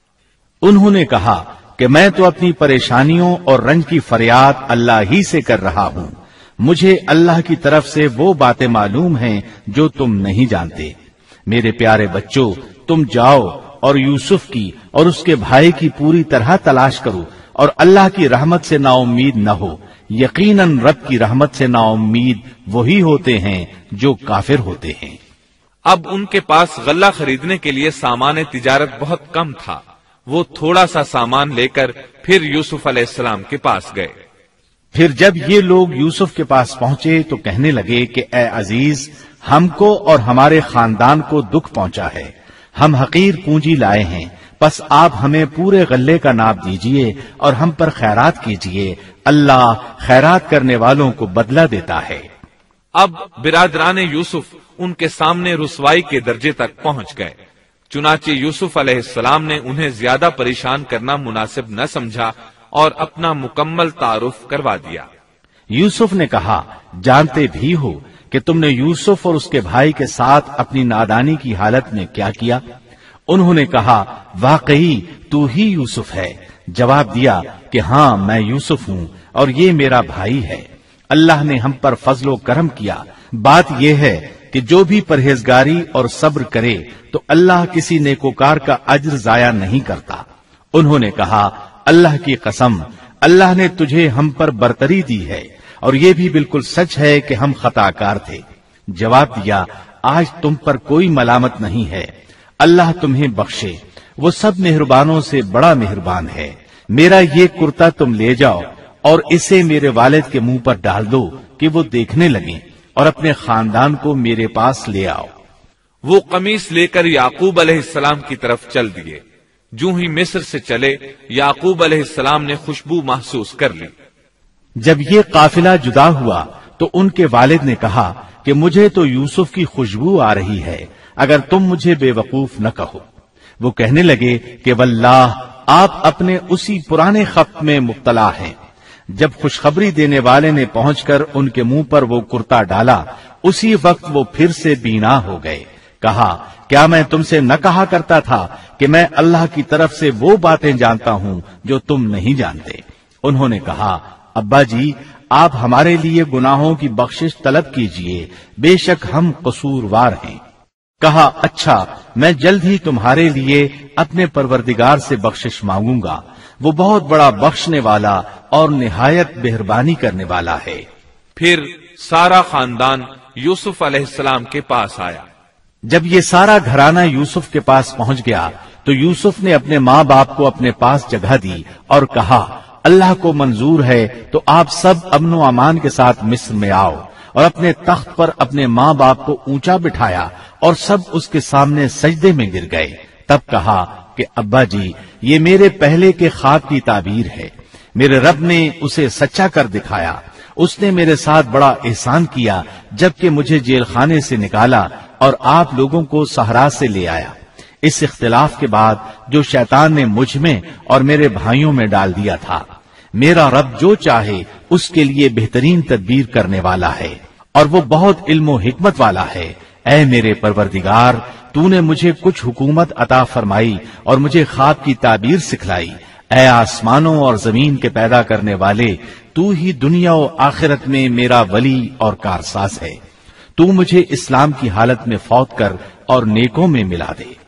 انہوں نے کہا کہ میں تو اپنی پریشانیوں اور رنج کی فریاد اللہ ہی سے کر رہا ہوں. مجھے اللہ کی طرف سے وہ باتیں معلوم ہیں جو تم نہیں جانتے. میرے پیارے بچوں تم جاؤ اور یوسف کی اور اس کے بھائی کی پوری طرح تلاش کرو اور اللہ کی رحمت سے نا امید نہ ہو. یقیناً رب کی رحمت سے نا امید وہی ہوتے ہیں جو کافر ہوتے ہیں. اب ان کے پاس غلہ خریدنے کے لیے سامان تجارت بہت کم تھا. وہ تھوڑا سا سامان لے کر پھر یوسف علیہ السلام کے پاس گئے. پھر جب یہ لوگ یوسف کے پاس پہنچے تو کہنے لگے کہ اے عزیز ہم کو اور ہمارے خاندان کو دکھ پہنچا ہے. ہم حقیر پونجی لائے ہیں. بس آپ ہمیں پورے غلے کا ناپ دیجئے اور ہم پر خیرات کیجئے. اللہ خیرات کرنے والوں کو بدلہ دیتا ہے. اب برادران یوسف ان کے سامنے رسوائی کے درجے تک پہنچ گئے. چنانچہ یوسف علیہ السلام نے انہیں زیادہ پریشان کرنا مناسب نہ سمجھا اور اپنا مکمل تعارف کروا دیا. یوسف نے کہا جانتے بھی ہو کہ تم نے یوسف اور اس کے بھائی کے ساتھ اپنی نادانی کی حالت میں کیا کیا. انہوں نے کہا واقعی تو ہی یوسف ہے. جواب دیا کہ ہاں میں یوسف ہوں اور یہ میرا بھائی ہے. اللہ نے ہم پر فضل و کرم کیا. بات یہ ہے کہ جو بھی پرہیزگاری اور صبر کرے تو اللہ کسی نیکوکار کا اجر ضائع نہیں کرتا. انہوں نے کہا اللہ کی قسم اللہ نے تجھے ہم پر برتری دی ہے اور یہ بھی بالکل سچ ہے کہ ہم خطا کار تھے. جواب دیا آج تم پر کوئی ملامت نہیں ہے. اللہ تمہیں بخشے. وہ سب مہربانوں سے بڑا مہربان ہے. میرا یہ کرتا تم لے جاؤ اور اسے میرے والد کے منہ پر ڈال دو کہ وہ دیکھنے لگیں اور اپنے خاندان کو میرے پاس لے آؤ. وہ قمیص لے کر یعقوب علیہ السلام کی طرف چل دیے. جو ہی مصر سے چلے یعقوب علیہ السلام نے خوشبو محسوس کر لی. جب یہ قافلہ جدا ہوا تو ان کے والد نے کہا کہ مجھے تو یوسف کی خوشبو آ رہی ہے، اگر تم مجھے بے وقوف نہ کہو۔ وہ کہنے لگے کہ واللہ آپ اپنے اسی پرانے خط میں مبتلا ہیں۔ جب خوشخبری دینے والے نے پہنچ کر ان کے منہ پر وہ کرتا ڈالا، اسی وقت وہ پھر سے بینا ہو گئے۔ کہا کیا میں تم سے نہ کہا کرتا تھا کہ میں اللہ کی طرف سے وہ باتیں جانتا ہوں جو تم نہیں جانتے؟ انہوں نے کہا ابا جی آپ ہمارے لیے گناہوں کی بخشش طلب کیجئے، بے شک ہم قصوروار ہیں۔ کہا اچھا میں جلد ہی تمہارے لیے اپنے پروردگار سے بخشش مانگوں گا، وہ بہت بڑا بخشنے والا اور نہایت مہربانی کرنے والا ہے۔ پھر سارا خاندان یوسف علیہ السلام کے پاس آیا۔ جب یہ سارا گھرانہ یوسف کے پاس پہنچ گیا تو یوسف نے اپنے ماں باپ کو اپنے پاس جگہ دی اور کہا اللہ کو منظور ہے تو آپ سب امن و امان کے ساتھ مصر میں آؤ، اور اپنے تخت پر اپنے ماں باپ کو اونچا بٹھایا اور سب اس کے سامنے سجدے میں گر گئے۔ تب کہا کہ ابا جی یہ میرے پہلے کے خواب کی تعبیر ہے، میرے رب نے اسے سچا کر دکھایا، اس نے میرے ساتھ بڑا احسان کیا جبکہ مجھے جیل خانے سے نکالا اور آپ لوگوں کو صحرا سے لے آیا۔ اس اختلاف کے بعد جو شیطان نے مجھ میں اور میرے بھائیوں میں ڈال دیا تھا، میرا رب جو چاہے اس کے لیے بہترین تدبیر کرنے والا ہے، اور وہ بہت علم و حکمت والا ہے۔ اے میرے پروردگار تو نے مجھے کچھ حکومت عطا فرمائی اور مجھے خواب کی تعبیر سکھلائی۔ اے آسمانوں اور زمین کے پیدا کرنے والے، تو ہی دنیا و آخرت میں میرا ولی اور کارساز ہے۔ تو مجھے اسلام کی حالت میں فوت کر اور نیکوں میں ملا دے۔